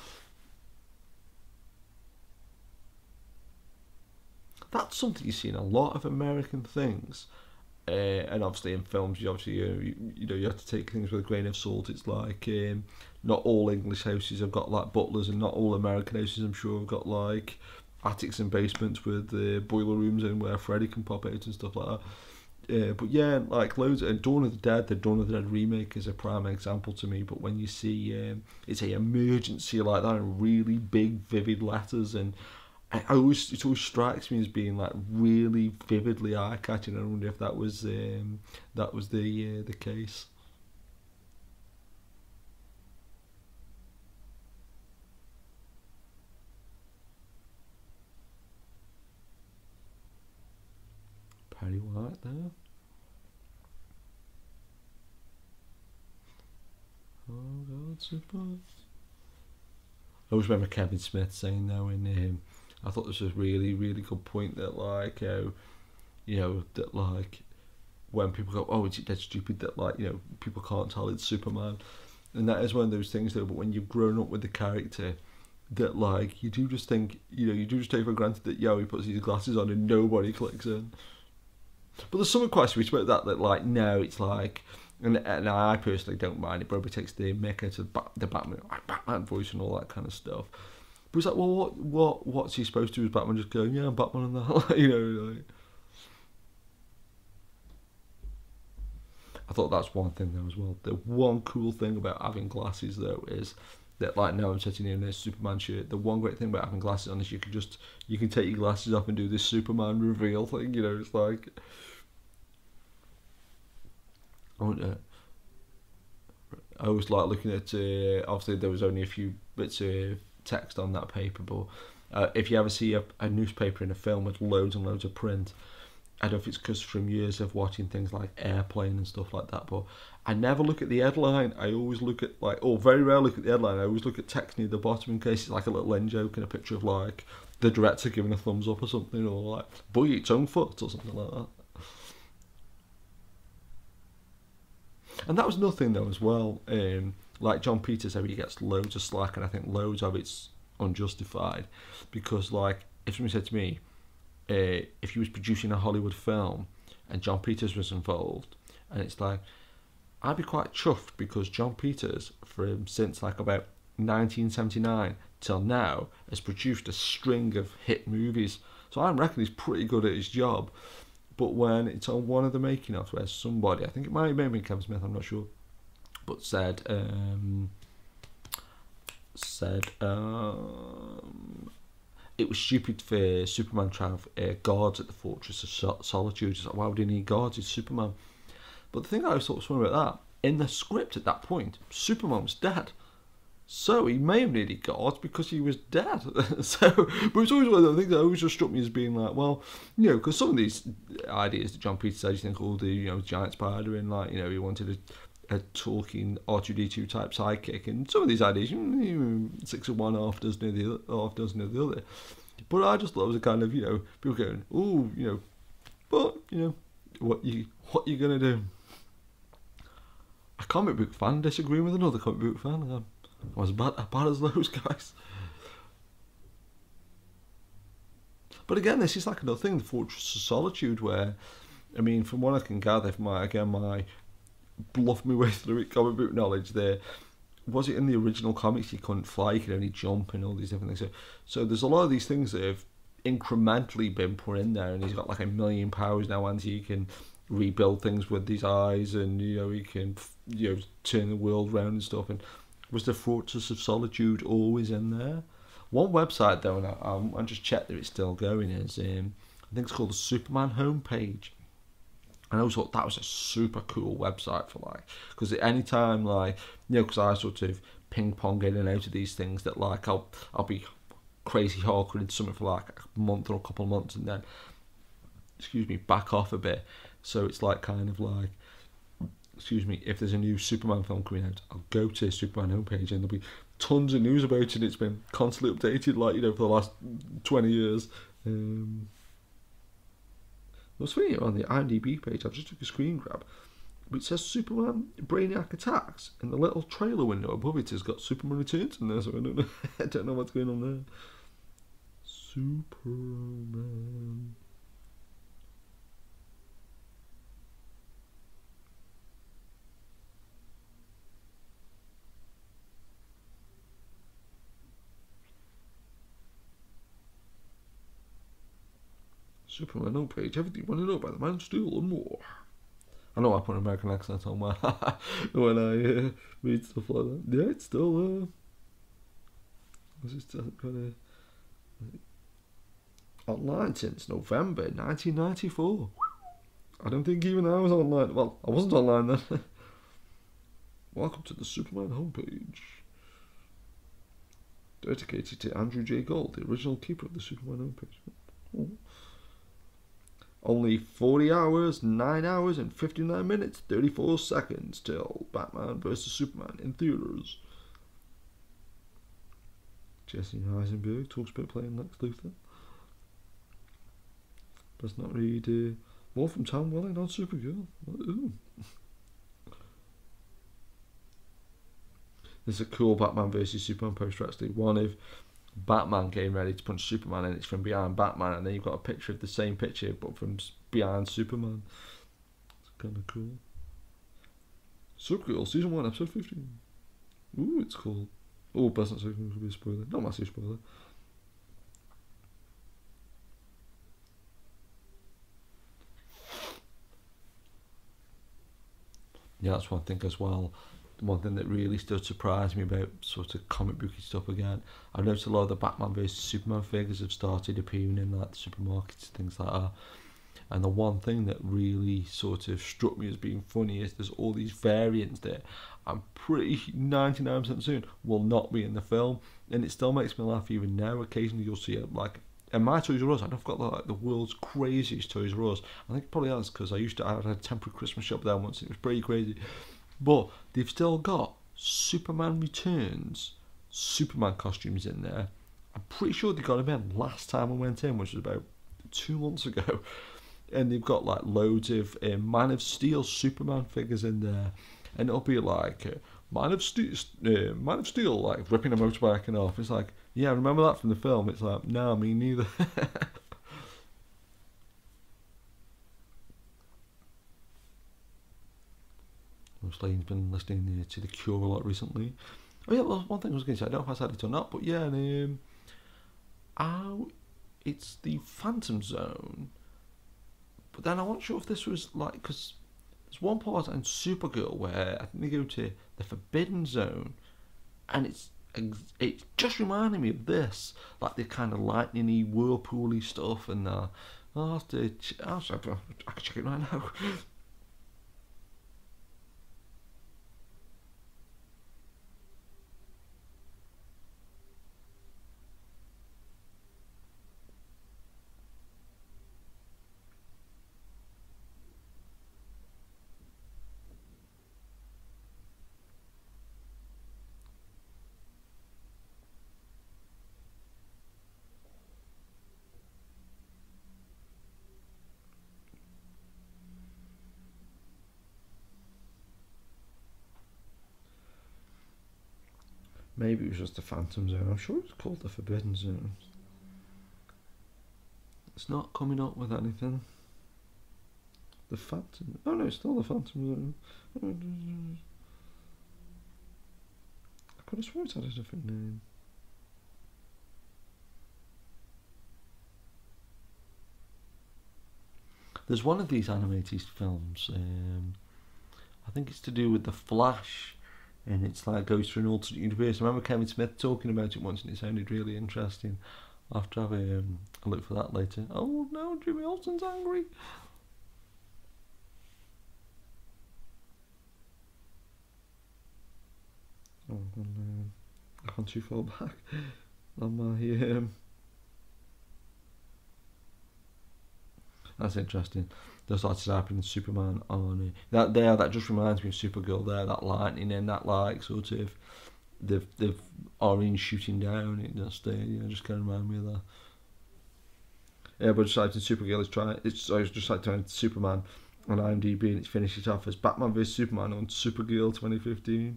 That's something you see in a lot of American things, uh, and obviously in films, you obviously you, you, you know you have to take things with a grain of salt. It's like um, not all English houses have got like butlers, and not all American houses, I'm sure, have got like attics and basements with uh, boiler rooms in where Freddy can pop out and stuff like that. Uh, but yeah, like loads, and Dawn of the Dead, the Dawn of the Dead remake is a prime example to me. But when you see um, it's a emergency like that in really big, vivid letters, and I, I always it always strikes me as being like really vividly eye catching. I wonder if that was um, that was the uh, the case. Perry White there. Oh God, Superman. I always remember Kevin Smith saying though in him. I thought this was a really, really good point that like, uh, you know, that like when people go, oh, it's dead stupid that like, you know, people can't tell it's Superman, and that is one of those things though. But when you've grown up with the character, that like you do just think, you know, you do just take for granted that yo, he puts these glasses on and nobody clicks in. But there's something quite sweet about that. That like no, it's like. And, and I personally don't mind it. Probably takes the mick out of the, the Batman, like Batman voice and all that kind of stuff. But it's like, well, what, what, what's he supposed to do? Is Batman just going, yeah, I'm Batman and that, you know? Like, I thought that's one thing though as well. The one cool thing about having glasses though is that, like, now I'm sitting here in this Superman shirt. The one great thing about having glasses on is you can just you can take your glasses off and do this Superman reveal thing. You know, it's like. I I always like looking at, uh, obviously there was only a few bits of text on that paper, but uh, if you ever see a, a newspaper in a film with loads and loads of print, I don't know if it's because from years of watching things like Airplane and stuff like that, but I never look at the headline. I always look at, like, or very rarely look at the headline. I always look at text near the bottom in case it's like a little end joke and a picture of like the director giving a thumbs up or something, or like, boy, its own foot or something like that. And that was nothing though as well. Um, like John Peters, how he gets loads of slack, and I think loads of it's unjustified, because like if somebody said to me, uh, if he was producing a Hollywood film and John Peters was involved, and it's like, I'd be quite chuffed because John Peters, from since like about nineteen seventy-nine till now, has produced a string of hit movies. So I reckon he's pretty good at his job. But when it's on one of the making ofs where somebody, I think it might have been Kevin Smith, I'm not sure, but said, um, said um, it was stupid for Superman to have uh, guards at the Fortress of Sol- Solitude. It's like, why would he need guards? He's Superman. But the thing I was sort of funny about that, in the script at that point, Superman was dead. So he may have needed guards because he was dead. So, but it's always one of the things that always just struck me as being like, well, you know, because some of these ideas that John Peters says, you think, oh, the, you know, giant spider, and like, you know, he wanted a, a talking R two D two type sidekick, and some of these ideas, you know, six of one, half dozen of the other, half dozen of the other. But I just thought it was a kind of, you know, people going, oh, you know, but you know, what you what you gonna do? A comic book fan disagreeing with another comic book fan. I'm, I was bad, as bad as those guys. But again, this is like another thing, the Fortress of Solitude, where, I mean, from what I can gather, from my, again, my bluff my way through it comic book knowledge there, was it in the original comics you couldn't fly, you could only jump and all these different things. So, so there's a lot of these things that have incrementally been put in there, and he's got like a million powers now, and he can rebuild things with his eyes, and, you know, he can, you know, turn the world around and stuff. And was the Fortress of Solitude always in there? One website though, and I, I just checked that it's still going, is um, I think it's called the Superman homepage. And I always thought that was a super cool website for like, because at any time, like, you know, because I sort of ping pong in and out of these things, that like I'll I'll be crazy hardcore into something for like a month or a couple of months, and then, excuse me, back off a bit. So it's like kind of like, excuse me, if there's a new Superman film coming out, I'll go to Superman homepage and there'll be tons of news about it, and it's been constantly updated, like, you know, for the last twenty years. Um, what's funny, on the IMDb page, I've just took a screen grab, but it says Superman Brainiac Attacks, and the little trailer window above it has got Superman Returns in there, so I don't know, I don't know what's going on there. Superman. Superman homepage, everything you want to know about the Man of Steel and more. I know I put an American accent on my when I uh, read stuff like that. Yeah, it's still uh, was it still kind of online since November nineteen ninety-four. I don't think even I was online. Well, I wasn't online then. Welcome to the Superman homepage. Dedicated to Andrew J. Gold, the original keeper of the Superman homepage. Oh. Only forty hours, nine hours and fifty-nine minutes, thirty-four seconds till Batman versus Superman in theaters. Jesse Eisenberg talks about playing Lex Luthor. Does not read uh, more from Tom Welling on Supergirl. Ooh. There's a cool Batman versus Superman poster actually. One of Batman getting ready to punch Superman, and it's from behind Batman, and then you've got a picture of the same picture but from behind Superman. It's kind of cool. Supergirl season one episode fifteen. Ooh, it's cool. Oh, but that's not something that could be a spoiler. Not a massive spoiler. Yeah, that's one thing as well. One thing that really still surprised me about sort of comic booky stuff again, I've noticed a lot of the Batman versus Superman figures have started appearing in like the supermarkets and things like that. And the one thing that really sort of struck me as being funny is there's all these variants that I'm pretty ninety-nine percent certain will not be in the film, and it still makes me laugh even now. Occasionally you'll see it like in my Toys R Us. I've got like the world's craziest Toys R Us. I think it probably has because I used to I had a temporary Christmas shop there once and it was pretty crazy. But they've still got Superman Returns Superman costumes in there. I'm pretty sure they got them in last time I went in, which was about two months ago. And they've got like loads of uh, Man of Steel Superman figures in there. And it'll be like uh, Man of Steel, uh, Man of Steel, like ripping a motorbike and off. It's like, yeah, remember that from the film? It's like, no, me neither. Slane's been listening uh, to The Cure a lot recently. Oh yeah, well, one thing I was going to say, I don't know if I said it or not, but yeah, and, um, how it's the Phantom Zone. But then I'm not sure if this was like, because there's one part in Supergirl where I think they go to the Forbidden Zone, and it's it's just reminding me of this, like the kind of lightning-y, whirlpool-y stuff, and uh, I'll have to, ch- I'll, I can check it right now. Maybe it was just the Phantom Zone. I'm sure it's called the Forbidden Zone. It's not coming up with anything. The Phantom... Oh no, it's still the Phantom Zone. I could have sworn it had a different name. There's one of these animated films, um, I think it's to do with the Flash, and it's like goes through an alternate universe. I remember Kevin Smith talking about it once and it sounded really interesting. I'll have to have a, um, a look for that later. Oh no, Jimmy Olsen's angry. Oh, um, I've gone too far back on my... Um, that's interesting. They started happening Superman on it. That there, that just reminds me of Supergirl there, that lightning and that like sort of the the orange shooting down, it just uh, you know, just kind of remind me of that. Yeah, but just like in Supergirl, it's trying it's I was just like trying Superman on IMDb, and it's finished it off as Batman versus Superman on Supergirl twenty fifteen.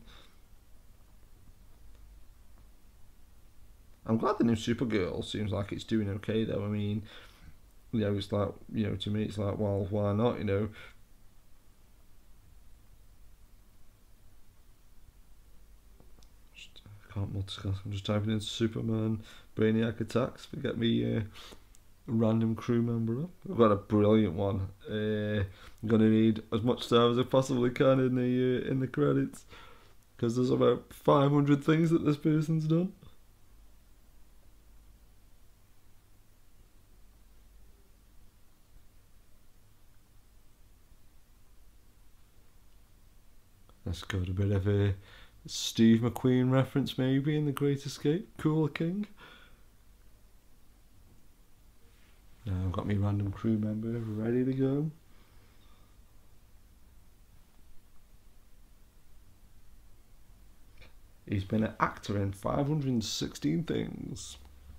I'm glad the new Supergirl seems like it's doing okay though. I mean, you know, it's like, you know, to me it's like, well, why not, you know? Just, I can't multitask. I'm just typing in Superman Brainiac Attacks. Forget me, uh, random crew member up. I've got a brilliant one. Uh, I'm gonna need as much time as I possibly can in the uh, in the credits, because there's about five hundred things that this person's done. it's got a bit of a Steve McQueen reference maybe in The Great Escape. Cooler King. Now I've got my random crew member ready to go. He's been an actor in five hundred sixteen things.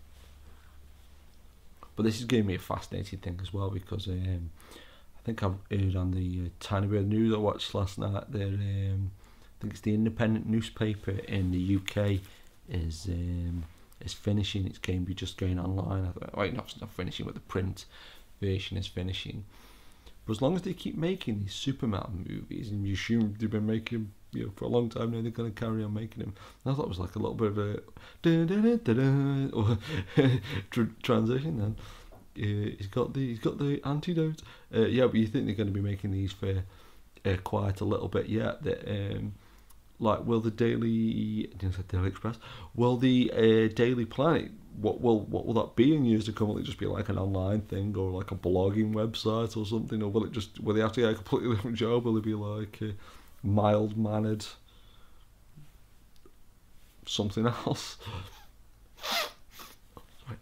But this has given me a fascinating thing as well, because um, I think I've heard on the uh, tiny bit of news I watched last night that um, I think it's the Independent newspaper in the U K is um, is finishing. It's going to be just going online. I thought, wait, no, it's not finishing, but the print version is finishing. But as long as they keep making these Superman movies, and you assume they've been making, you know, for a long time now, they're going to carry on making them. And I thought it was like a little bit of a da, da, da, da, or transition. Then uh, he's got the he's got the antidote. Uh, yeah, but you think they're going to be making these for uh, quite a little bit yet? That um, like, will the Daily, I didn't say Daily Express, will the uh, Daily Planet, what will what will that be in years to come? Will it just be like an online thing, or like a blogging website or something, or will it just, will they have to get a completely different job? Will it be like a mild mannered something else? Sorry.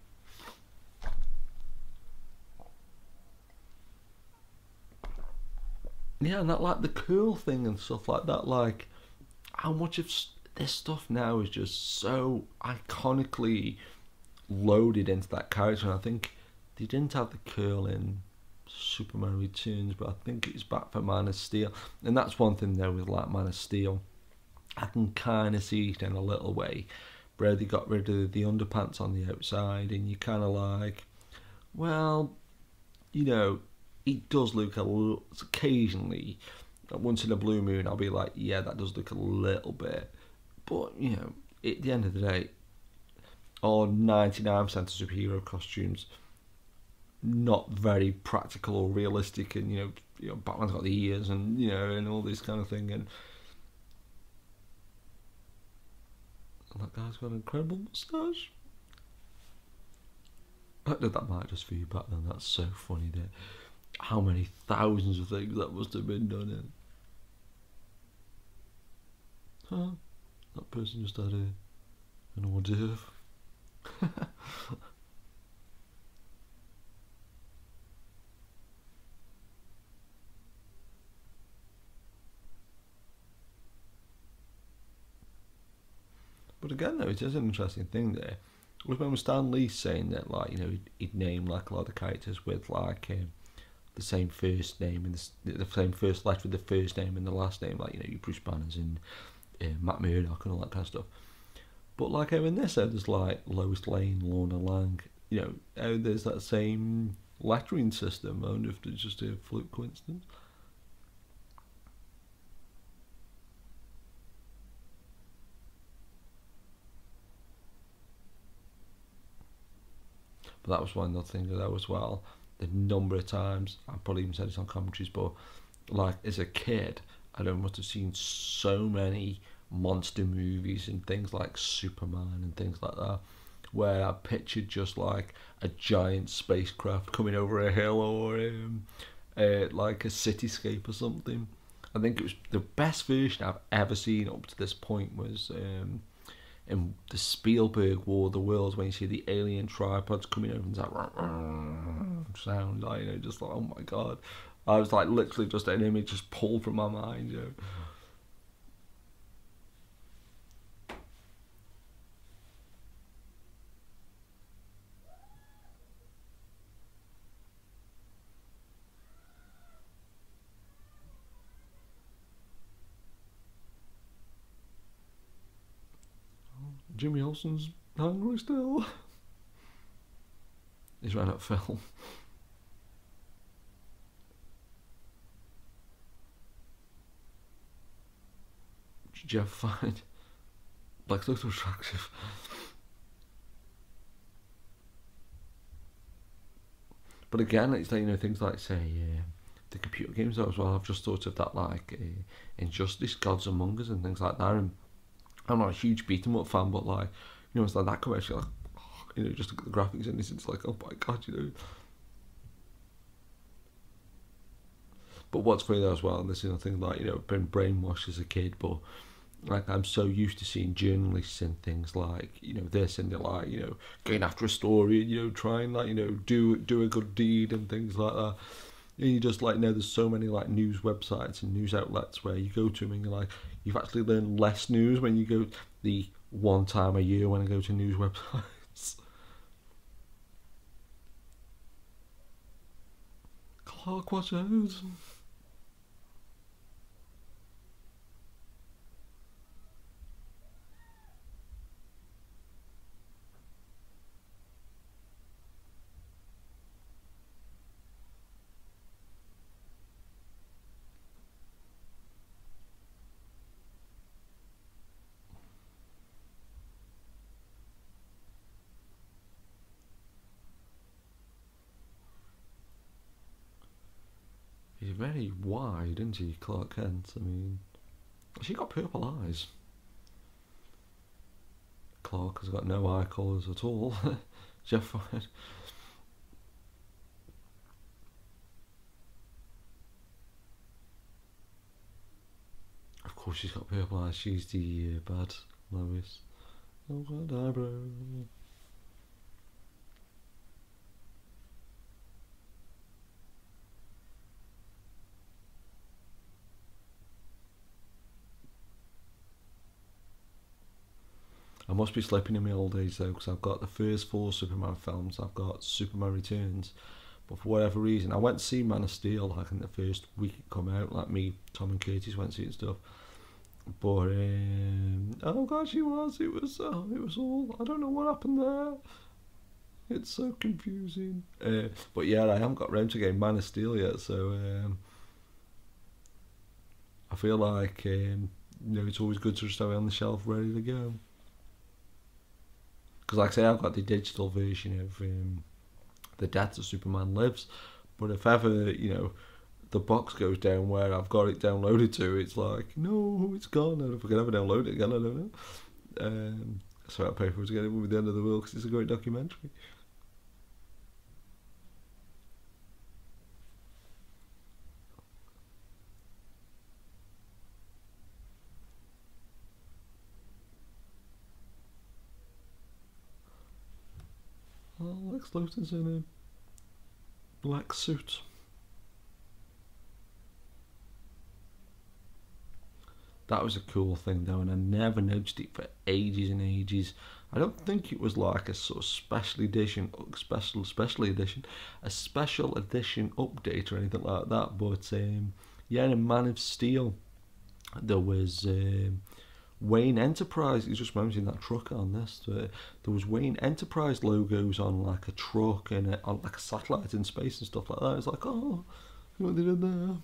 Yeah, and that, like, the cool thing and stuff like that, like how much of this stuff now is just so iconically loaded into that character. And I think they didn't have the curl in Superman Returns, but I think it's back for Man of Steel. And that's one thing though with like Man of Steel, I can kind of see it in a little way, where they got rid of the underpants on the outside, and you kind of like, well, you know, it does look a little, occasionally, once in a blue moon, I'll be like, yeah, that does look a little bit. But, you know, at the end of the day, or ninety-nine percent of superhero costumes, not very practical or realistic, and, you know, you know, Batman's got the ears and, you know, and all this kind of thing, and, and that guy's got an incredible moustache. I know that might just for you back then. That's so funny that how many thousands of things that must have been done in. Huh? That person just had a, an hors d'oeuvre. But again, though, it is an interesting thing there. I remember Stan Lee saying that, like, you know, he'd, he'd name like a lot of characters with like um, the same first name and the, the same first letter with the first name and the last name, like, you know, your Bruce Banners and uh, Matt Murdock and all that kind of stuff. But like how in this, how there's like Lois Lane, Lorna Lang, you know, how there's that same lettering system. I wonder if it's just a fluke coincidence. But that was one of the things that as well. The number of times, I probably even said this on commentaries, but like as a kid, I don't must have seen so many monster movies and things like Superman and things like that, where I pictured just like a giant spacecraft coming over a hill, or um, uh, like a cityscape or something. I think it was the best version I've ever seen up to this point was um, in the Spielberg War of the Worlds, when you see the alien tripods coming over and that sound, like, you know, just like, oh my god. I was like, literally just an image just pulled from my mind, you know. Jimmy Olsen's hungry still. He's ran out of film. Did you ever find Lex Luthor attractive? But again, it's like, you know, things like, say, uh, the computer games as well. I've just thought of that, like uh, Injustice, Gods Among Us and things like that. And I'm not a huge beat 'em up fan, but like, you know, it's like that commercial, like, oh, you know, just look at the graphics in this, it's like, oh my god, you know. But what's funny though as well, and this is a thing like, you know, been brainwashed as a kid, but like I'm so used to seeing journalists in things like, you know, this and they're like, you know, going after a story and, you know, trying like, you know, do do a good deed and things like that. And you just like know there's so many like news websites and news outlets where you go to them and you're like, you've actually learned less news when you go the one time a year when I go to news websites. Clark watches. He's very wide, isn't he, Clark Kent? I mean, she got purple eyes. Clark has got no eye colours at all. Jeff Fine. Of course she's got purple eyes, she's the uh, bad Lois. Oh god, eyebrow. I must be slipping in my old age though, because I've got the first four Superman films, I've got Superman Returns, but for whatever reason, I went to see Man of Steel like in the first week it come out, like me, Tom and Curtis went to see it and stuff. But um, oh gosh, he was, it was, oh, it was all, I don't know what happened there. It's so confusing. Uh, but yeah, I haven't got round to getting Man of Steel yet, so um, I feel like um, you know, it's always good to just have it on the shelf ready to go. Because like I say, I've got the digital version of um, The Death of Superman Lives, but if ever, you know, the box goes down where I've got it downloaded to, it's like, no, it's gone, and if I can ever download it again, I don't know. Um, so I'll pay for it to get it with The End of the World, because it's a great documentary. Oh, Lex Luthor's in a black suit. That was a cool thing though, and I never noticed it for ages and ages. I don't think it was like a sort of special edition, special special edition, a special edition update or anything like that. But um, yeah, in Man of Steel, there was um, Wayne Enterprise. He's just mentioning that truck on this. Uh, there was Wayne Enterprise logos on like a truck and a, on like a satellite in space and stuff like that. It's like, oh, what they did there.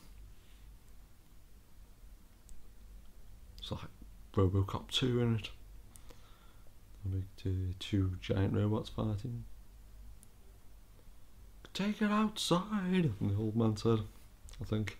It's like RoboCop two in it. Two, two giant robots fighting. Take it outside, the old man said, I think.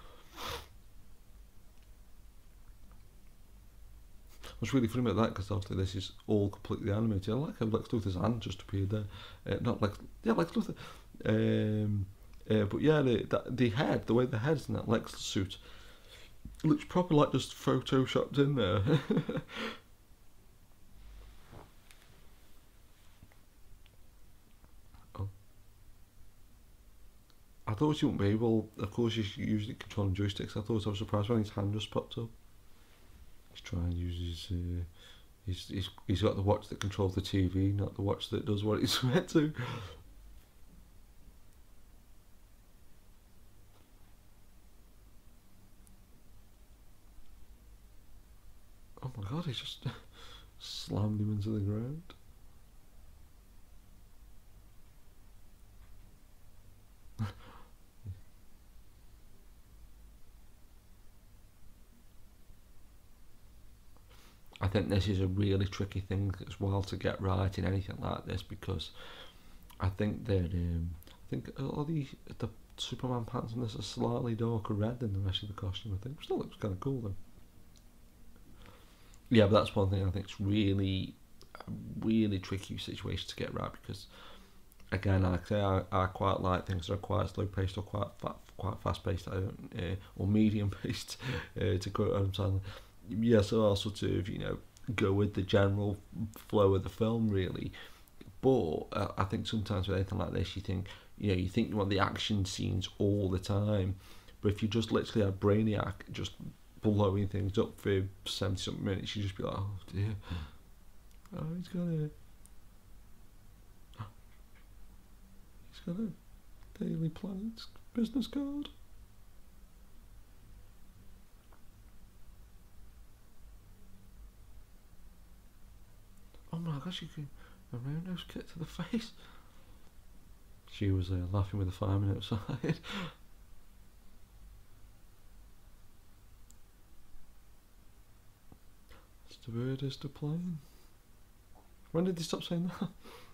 What's really funny about that, because obviously this is all completely animated. I like how Lex Luthor's hand just appeared there. Uh, not Lex, yeah, Lex Luthor. Um, uh, but yeah, the, the the head, the way the head's in that Lex suit, looks proper like just photoshopped in there. Oh. I thought you wouldn't be able, of course you're usually controlling joysticks. I thought I was surprised when his hand just popped up. He's trying to use his, uh, he's, he's, he's got the watch that controls the T V, not the watch that does what it's meant to. Oh my god, he just slammed him into the ground. I think this is a really tricky thing as well to get right in anything like this, because I think that um, I think all the the Superman pants in this are slightly darker red than the rest of the costume. I think still looks kind of cool though. Yeah, but that's one thing I think it's really, a really tricky situation to get right, because again, like I say, I, I quite like things that are quite slow paced or quite fa- quite fast paced. I don't, uh, or medium paced, uh, to quote Adam Sandler. Yeah, so I'll sort of, you know, go with the general flow of the film, really. But uh, I think sometimes with anything like this, you think, you know, you think you want the action scenes all the time, but if you just literally had Brainiac just blowing things up for seventy something minutes, you just be like, oh dear, oh he's got a, he's got a Daily Planet business card. Oh my gosh, you can a roundhouse kick to the face. She was uh, laughing with the fireman outside. It's the word is the plane. When did they stop saying that?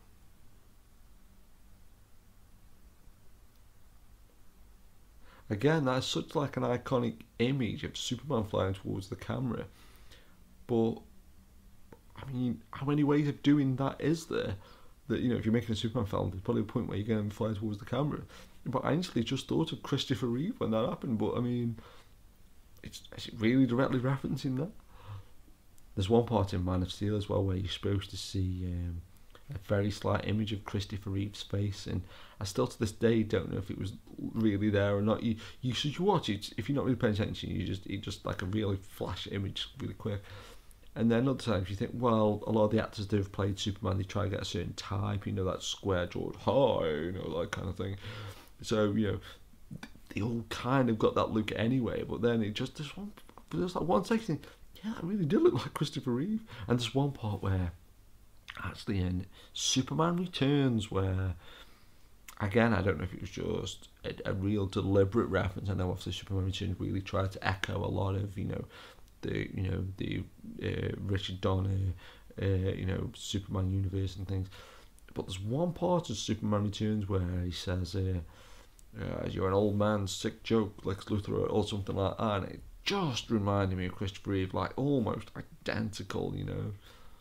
Again, that's such like an iconic image of Superman flying towards the camera. But I mean, how many ways of doing that is there? That, you know, if you're making a Superman film, there's probably a point where you're going to fly towards the camera. But I instantly just thought of Christopher Reeve when that happened. But I mean, it's, is it really directly referencing that? There's one part in Man of Steel as well where you're supposed to see um, a very slight image of Christopher Reeve's face, and I still to this day don't know if it was really there or not. You you should watch it if you're not really paying attention. You just it just like a really flash image really quick. And then other times you think, well, a lot of the actors that have played Superman, they try to get a certain type, you know, that square jawed, hi, you know, that kind of thing. So, you know, they all kind of got that look anyway, but then it just, there's one, there's like one section, yeah, that really did look like Christopher Reeve. And there's one part where, actually in Superman Returns, where, again, I don't know if it was just a, a real deliberate reference. I know obviously Superman Returns really tried to echo a lot of, you know, the you know the uh, Richard Donner, uh, you know Superman universe and things, but there's one part of Superman Returns where he says, uh, uh, "You're an old man, sick joke, Lex Luthor," or something like that, and it just reminded me of Christopher Reeve, like almost identical, you know.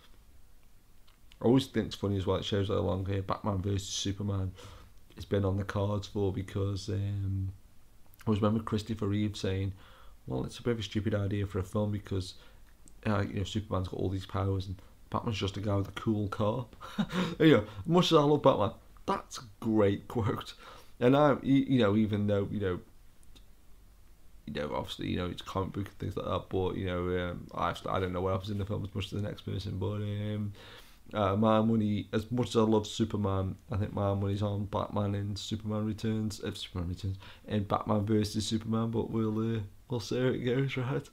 I always think it's funny as well. It shows how long here Batman versus Superman has been on the cards for, because um, I always remember Christopher Reeve saying, well, it's a bit of a stupid idea for a film because uh, you know Superman's got all these powers and Batman's just a guy with a cool car. You know, much as I love Batman, that's a great quote. And I, you know, even though you know, you know, obviously, you know, it's comic book and things like that, but you know, um, I I don't know what happens in the film as much as the next person, but um, uh, my money, as much as I love Superman, I think my money's on Batman in Superman Returns, if Superman Returns, and Batman versus Superman. But we'll uh, we'll see how it goes, right?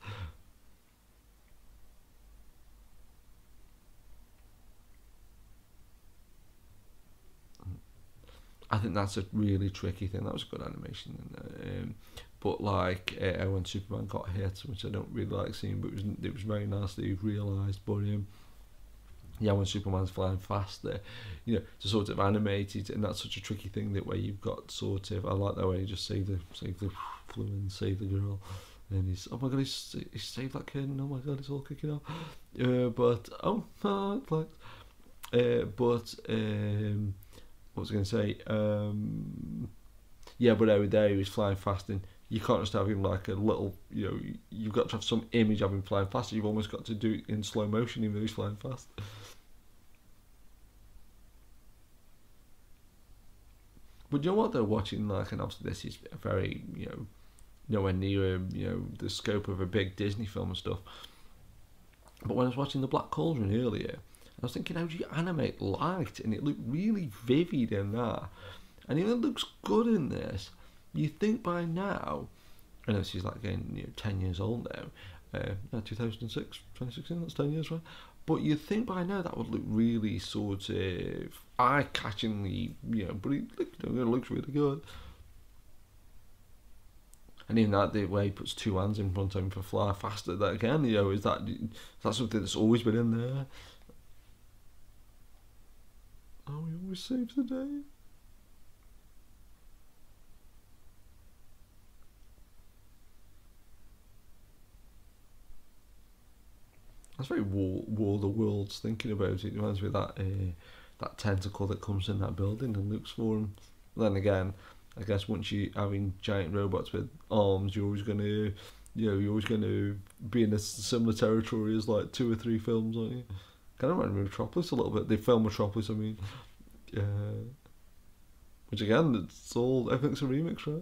I think that's a really tricky thing. That was a good animation, um, but like uh, when Superman got hit, which I don't really like seeing, but it was it was very nice that you've realised. But um, yeah, when Superman's flying faster, you know, to sort of animate it, and that's such a tricky thing that where you've got sort of, I like that way you just save the save the fluid, save the girl, and he's, oh my god, he's, he's saved that kid, and oh my god, it's all kicking off. Uh, but oh, oh like, uh, but um, what was I going to say? Um, yeah, but over there he was flying fast, and you can't just have him like a little, you know, you've got to have some image of him flying faster. You've almost got to do it in slow motion, even though he's flying fast. But you know what? They're watching like, and obviously this is a very, you know, nowhere near, you know, the scope of a big Disney film and stuff. But when I was watching The Black Cauldron earlier, I was thinking, how do you animate light? And it looked really vivid in that. And even though it looks good in this, you think by now, I know she's like getting, you know, ten years old now, uh, no, two thousand six, twenty sixteen, that's ten years, right? But you'd think by now that would look really sort of eye-catchingly, you know, but it, you know, it looks really good. And even that, the way he puts two hands in front of him for fly faster, that again, you know, is that, is that something that's always been in there? Oh, he always saves the day. That's very War, War of the Worlds thinking about it. It reminds me of that uh, that tentacle that comes in that building and looks for him. Then again, I guess once you having giant robots with arms, you're always going to, you know, you're always going to be in a similar territory as like two or three films, aren't you? Kind of remind me of Metropolis a little bit. They film Metropolis, I mean, uh, which again, it's all everything's a remix, right?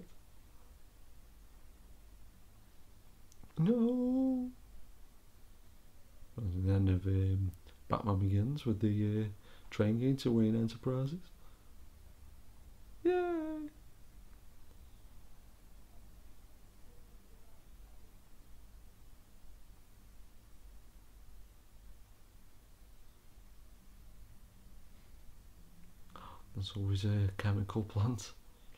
No. And the end of um, Batman Begins with the uh, train going to Wayne Enterprises. Yay! There's always a chemical plant.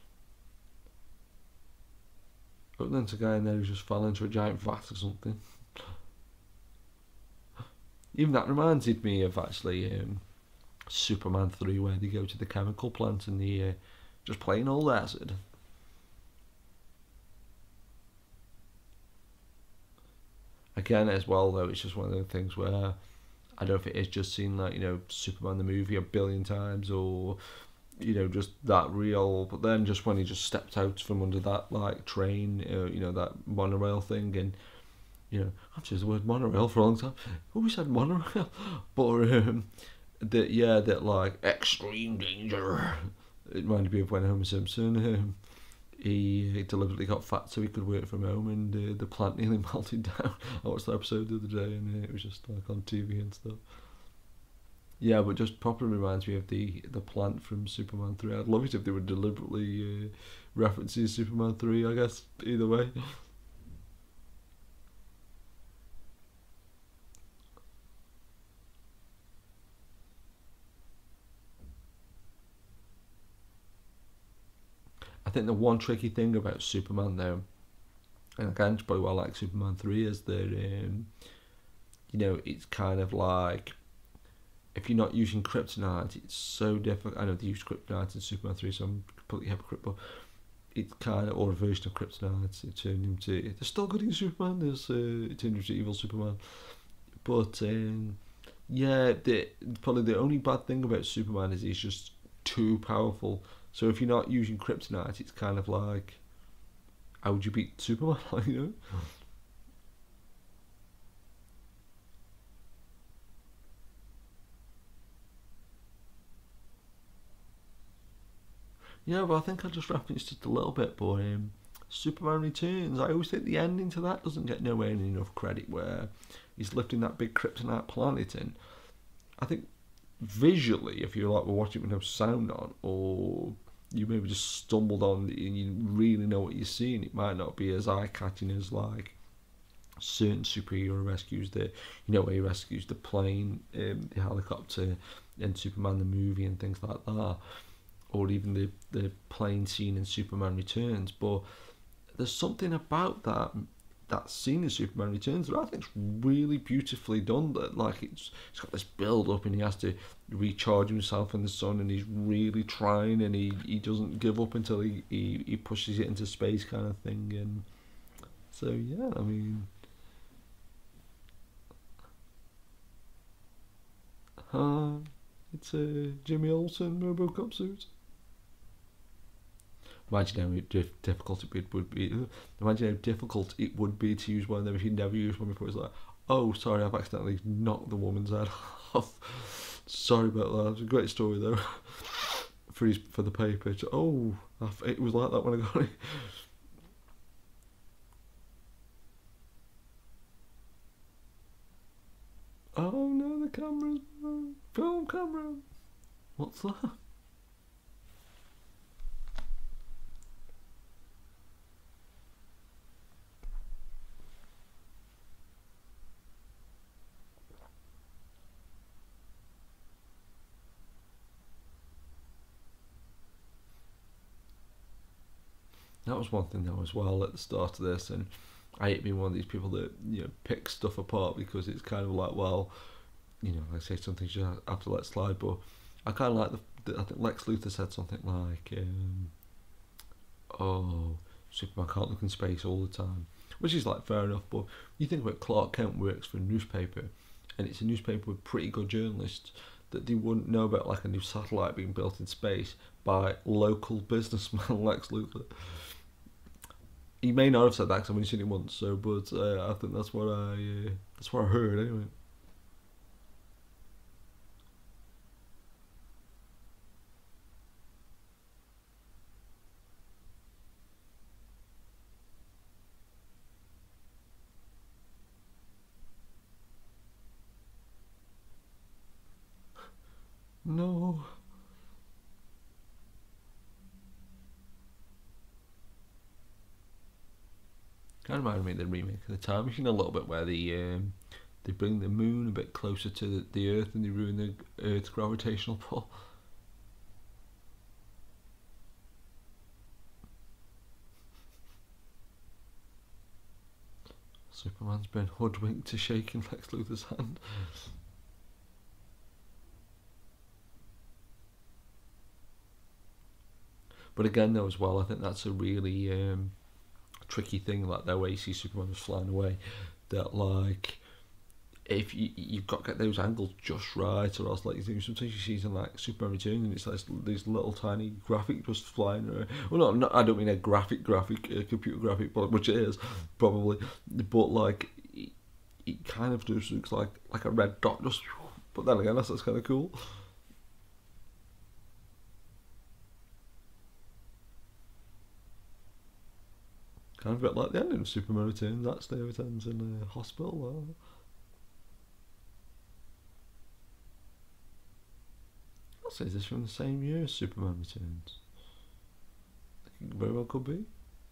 But then there's a guy in there who's just fell into a giant vat or something. Even that reminded me of actually um, Superman three, where they go to the chemical plant and they uh, just plain old acid. Again, as well though, it's just one of those things where I don't know if it is just seen like, you know, Superman the movie a billion times, or you know, just that real. But then just when he just stepped out from under that like train, uh, you know, that monorail thing, and you know, I've used the word monorail for a long time. Always said monorail, but um, that yeah, that like extreme danger. It reminded me of when Homer Simpson, um, he, he deliberately got fat so he could work from home, and uh, the plant nearly melted down. I watched that episode the other day, and uh, it was just like on T V and stuff. Yeah, but just properly reminds me of the the plant from Superman three. I'd love it if they would deliberately uh, references Superman three. I guess either way. I think the one tricky thing about Superman though, and again it's probably why I like Superman three, is that um, you know, it's kind of like, if you're not using kryptonite, it's so difficult. I know they use kryptonite in Superman three, so I'm completely hypocrite, but it's kind of, or a version of kryptonite, it turned him to, they're still good in Superman, there's, uh, it turned him to evil Superman. But um, yeah, the, probably the only bad thing about Superman is he's just too powerful. So if you're not using kryptonite, it's kind of like, how would you beat Superman? You know? Yeah, but I think I just referenced it a little bit, but um, Superman Returns, I always think the ending to that doesn't get nowhere near enough credit, where he's lifting that big kryptonite planet in. I think visually, if you're like, we're watching with no sound on, or you maybe just stumbled on and you really know what you're seeing, it might not be as eye-catching as like certain superhero rescues, that, you know, where he rescues the plane, um, the helicopter, and Superman the movie and things like that, or even the, the plane scene in Superman Returns. But there's something about that that scene in Superman Returns that I think is really beautifully done, that like it's, it's got this build up and he has to recharge himself in the sun, and he's really trying, and he, he doesn't give up until he, he, he pushes it into space, kind of thing. And so yeah, I mean, uh, it's a Jimmy Olsen Robocop suit. Imagine how dif- difficult it would be. Imagine how difficult it would be to use one of them if you'd never used one before. It's like, oh, sorry, I've accidentally knocked the woman's head off. Sorry about that. It's a great story though. for his, for the paper. It's, oh, it was like that when I got it. Oh no, the camera's broken. Film camera. What's that? That was one thing though as well at the start of this, and I hate being one of these people that, you know, pick stuff apart, because it's kind of like, well, you know, like I say, some things you have to let slide, but I kind of like the, the I think Lex Luthor said something like, um, oh, Superman can't look in space all the time, which is like fair enough, but you think about Clark Kent works for a newspaper, and it's a newspaper with pretty good journalists. that they wouldn't know about like a new satellite being built in space by local businessman Lex Luthor. He may not have said that because I've only seen it once, so but uh, I think that's what I uh, that's what I heard anyway. No. Kind of reminded me of the remake of the Time Machine a little bit, where the um, they bring the moon a bit closer to the, the Earth and they ruin the Earth's gravitational pull. Superman's been hoodwinked to shaking Lex Luthor's hand. But again, though, as well, I think that's a really um, tricky thing, like the way you see Superman was flying away, that like if you you've got to get those angles just right, or else like you know, sometimes you see something like Superman Returns and it's like these little tiny graphic just flying around. Well, not, not I don't mean a graphic graphic uh, computer graphic, but which it is probably, but like it, it kind of just looks like like a red dot just. But then again, that's that's kind of cool. Kind of a bit like the ending of Superman Returns, actually, how it ends in a hospital. Uh, I'll say this from the same year as Superman Returns. I think it very well could be.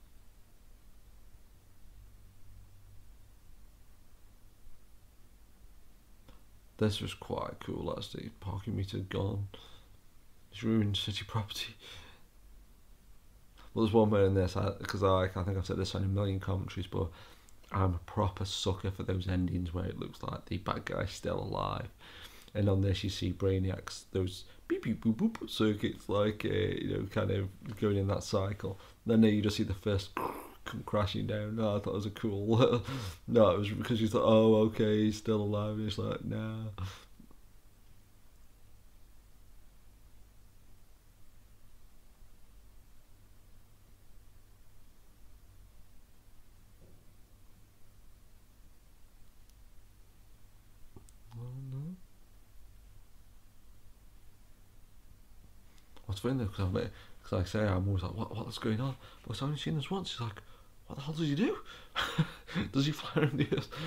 This was quite cool, actually. Parking meter gone. It's ruined city property. Well, there's one more in this, because I, I, I think I've said this on a million commentaries, but I'm a proper sucker for those endings where it looks like the bad guy's still alive. And on this you see Brainiac's, those beep beep boop boop circuits, like, uh, you know, kind of going in that cycle. Then there you just see the first come crashing down. No, I thought it was a cool... no, it was because you thought, oh, okay, he's still alive. And it's like, nah. What's funny though, because like I say, I'm always like, what, what's going on? But I've only seen this once. He's like, what the hell does he do? Does he fly around the Earth?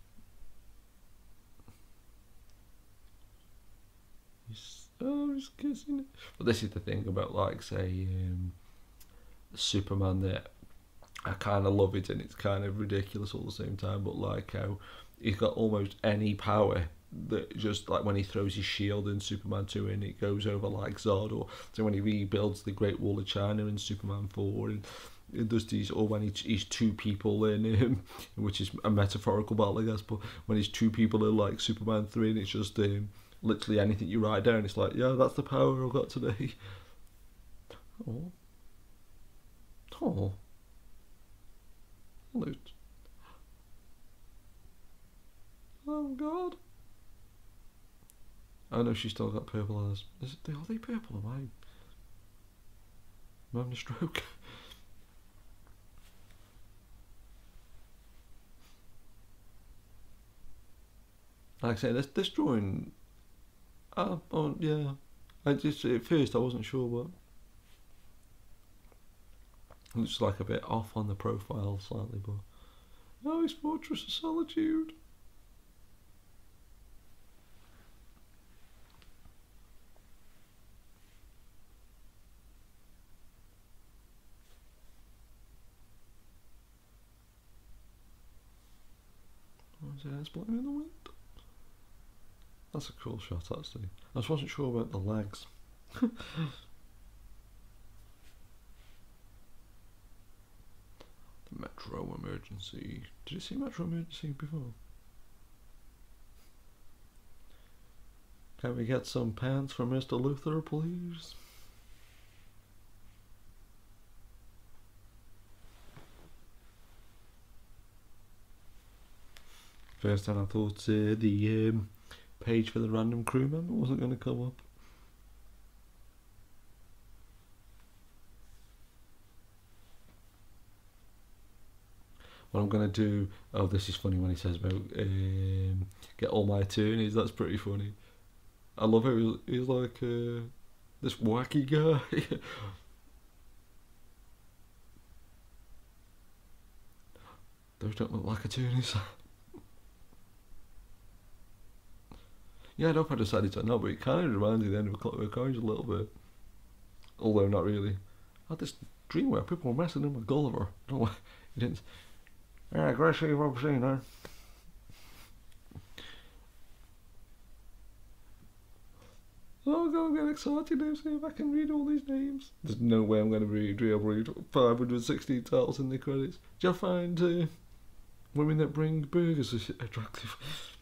He's, oh, he's kissing it. But this is the thing about, like, say, um, Superman that I kind of love it and it's kind of ridiculous all the same time, but like how he's got almost any power that just like when he throws his shield in Superman two and it goes over like Zod, or so when he rebuilds the Great Wall of China in Superman four, and it does these, or when he, he's two people in him, which is a metaphorical battle I guess, but when he's two people in like Superman three and it's just um, literally anything you write down, it's like, yeah, that's the power I've got today. Oh. Oh. Loot. Oh God. I know she's still got purple eyes. Is it, are they purple? Am I, am I having a stroke? Like I say, this this drawing. Oh, oh yeah. I just at first I wasn't sure, but it looks like a bit off on the profile slightly, but oh, it's Fortress of Solitude. It's blowing in the wind. That's a cool shot, actually. I just wasn't sure about the legs. The Metro Emergency. Did you see Metro Emergency before? Can we get some pants from Mister Luthor, please? First time I thought uh, the um, page for the random crew member wasn't going to come up. What I'm going to do... Oh, this is funny when he says about um, get all my attorneys. That's pretty funny. I love how he's, he's like uh, this wacky guy. Those don't look like attorneys. Yeah, I don't know if I decided to or not, but it kind of reminds me then of Clockwork Orange a little bit. Although not really. I had this dream where people were messing in with Gulliver. I don't know why you didn't... Yeah, great to see you, I've seen her. Oh, I'm going to get excited now, see if I can read all these names. There's no way I'm going to read, be able to read five hundred sixteen titles in the credits. Do you find uh, women that bring burgers attractive?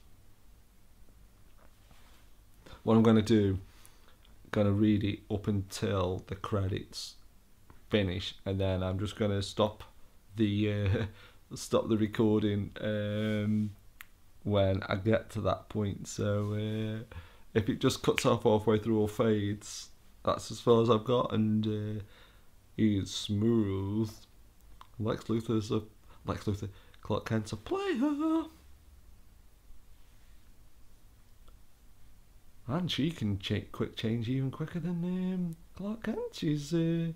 What I'm going to do, I'm going to read it up until the credits finish, and then I'm just going to stop the... Uh, stop the recording um, when I get to that point. So uh, if it just cuts off halfway through or fades, that's as far as I've got. And uh, he's smooth. Lex Luthor's a Lex Luthor. Clark Kent's a player, and she can ch quick change even quicker than um, Clark Kent. She's. Uh,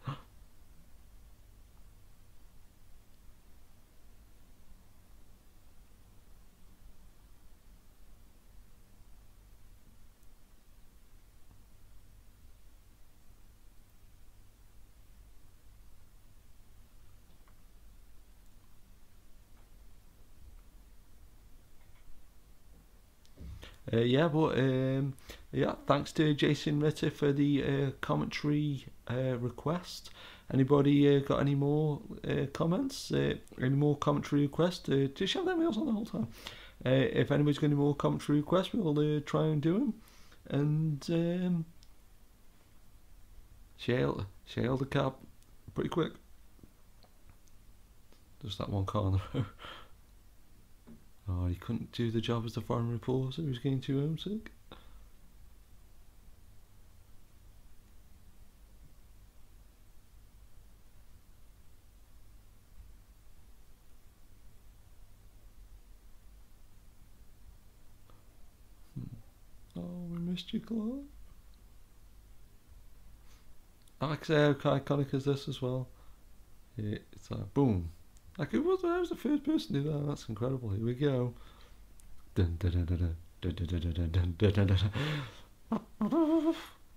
Uh, yeah, but um, yeah, thanks to Jason Ritter for the uh, commentary uh, request. Anybody uh, got any more uh, comments? Uh, any more commentary requests? Uh, just have them emails on the whole time. Uh, if anybody's got any more commentary requests, we'll uh, try and do them. And um, Shale, Shale the cab, pretty quick. Just that one car on the road. Oh, he couldn't do the job as the foreign reporter. He was getting too homesick. Hmm. Oh, we missed you, Clark. Like I say, how iconic is this as well? Yeah, it's like boom. Like, it was, I was the first person to do that. That's incredible. Here we go. Dun, dun, dun, dun, dun, dun, dun, dun, dun, dun, dun, dun.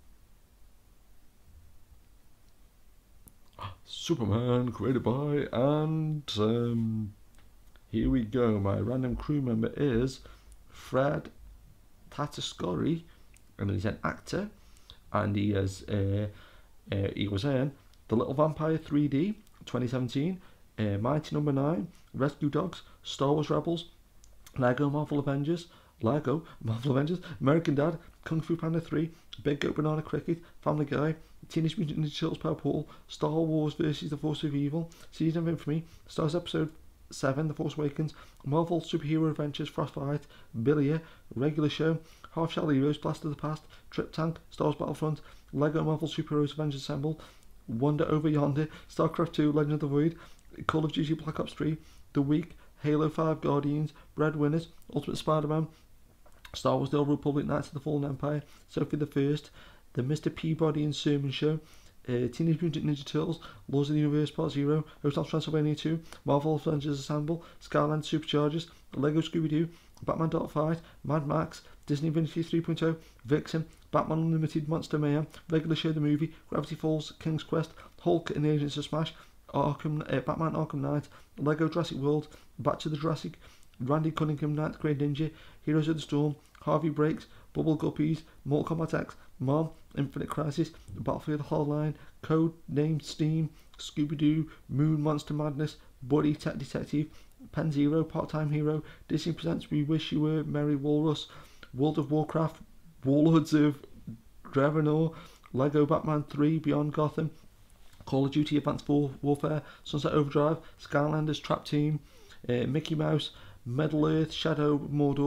Superman created by, and um, here we go. My random crew member is Fred Tatasciore, and he's an actor, and he has uh, uh, he was in The Little Vampire three D twenty seventeen. Uh, Mighty Number Nine, Rescue Dogs, Star Wars Rebels, Lego Marvel Avengers, Lego Marvel Avengers, American Dad, Kung Fu Panda three, Big Goat Banana Cricket, Family Guy, Teenage Mutant Ninja Turtles Power Paul, Star Wars versus the Force of Evil, Season of Infamy, Star Wars Episode seven, The Force Awakens, Marvel Superhero Adventures, Frostbite, Billier, Regular Show, Half Shell Heroes, Blast of the Past, Trip Tank, Star Wars Battlefront, Lego Marvel Superheroes Avengers Assemble, Wonder Over Yonder, StarCraft two, Legend of the Void, Call of Duty Black Ops three, The Week, Halo five Guardians, Breadwinners, Ultimate Spider-Man, Star Wars The Old Republic, Knights of the Fallen Empire, Sophie the First, The Mister Peabody and Sermon Show, uh, Teenage Mutant Ninja Turtles, Laws of the Universe Part Zero, Hotel Transylvania two, Marvel Avengers Assemble, Skyland Superchargers, Lego Scooby-Doo, Batman Dark Fight, Mad Max, Disney Infinity three point oh, Vixen, Batman Unlimited Monster Mayhem, Regular Show the Movie, Gravity Falls, King's Quest, Hulk and the Agents of Smash, Arkham, uh, Batman Arkham Knight, Lego Jurassic World, Back to the Jurassic, Randy Cunningham, Ninth Grade Ninja, Heroes of the Storm, Harvey Breaks, Bubble Guppies, Mortal Kombat X, Mom, Infinite Crisis, Battlefield Hardline, Code Name Steam, Scooby-Doo, Moon Monster Madness, Buddy Tech Detective, Pen Zero, Part-Time Hero, Disney Presents We Wish You Were Merry Walrus, World of Warcraft, Warlords of Draenor, Lego Batman three, Beyond Gotham, Call of Duty Advanced Warfare, Sunset Overdrive, Skylanders Trap Team, uh, Mickey Mouse, Middle Earth, Shadow Mordor,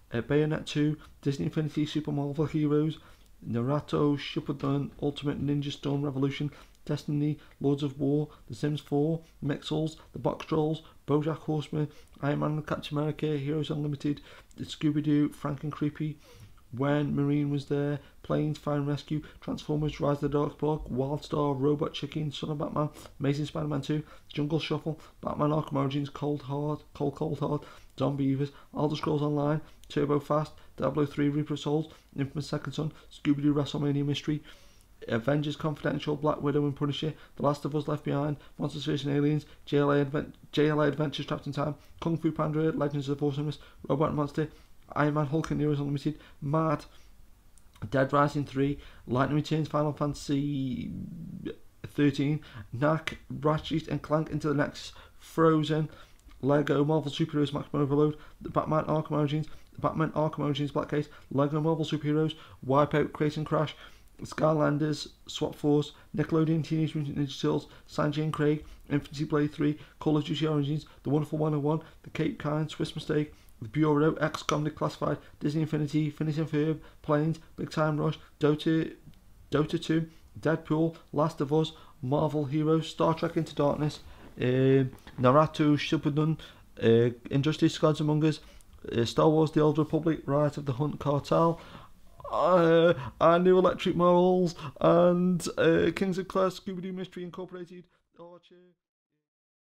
uh, Bayonetta two, Disney Infinity Super Marvel Heroes, Naruto Shippuden Ultimate Ninja Storm Revolution, Destiny, Lords of War, The Sims four, Mixels, The Box Trolls, BoJack Horseman, Iron Man and Captain America, Heroes Unlimited, The Scooby-Doo, Frank and Creepy, When Marine Was There, Planes, Fire and Rescue, Transformers, Rise of the Dark Block, Wildstar, Robot Chicken, Son of Batman, Amazing Spider-Man two, Jungle Shuffle, Batman Arkham Origins, Cold Hard, Cold Cold Hard, Zombie Evers, Elder Scrolls Online, Turbo Fast, Diablo three, Reaper of Souls, Infamous Second Son, Scooby-Doo WrestleMania Mystery, Avengers Confidential, Black Widow and Punisher, The Last of Us Left Behind, Monsters vs Aliens, J L A, Advent- J L A Adventures Trapped in Time, Kung Fu Panda, Legends of Awesomeness, Robot and Monster, Iron Man, Hulk and Heroes Unlimited, Mad, Dead Rising three, Lightning Returns, Final Fantasy thirteen, Knack, Ratchet and Clank Into the Nexus, Frozen, Lego Marvel Superheroes Maximum Overload, The Batman Arkham Origins, The Batman Arkham Origins Black Case, Lego Marvel Superheroes, Wipeout, Create and Crash, Skylanders, Swap Force, Nickelodeon Teenage Mutant Ninja Turtles, Sanjay and Craig, Infinity Blade three, Call of Duty Origins, The Wonderful one oh one, The Cape Kind, Swiss Mistake, The Bureau, X COM Declassified, Disney Infinity, Phineas and Ferb, Planes, Big Time Rush, Dota, Dota two, Deadpool, Last of Us, Marvel Heroes, Star Trek Into Darkness, uh, Naruto Shippuden, uh, Injustice Gods Among Us, uh, Star Wars The Old Republic, Rise of the Hunt Cartel, uh, and New Electric Morals, and uh, Kings of Class, Scooby-Doo Mystery Incorporated, Archer.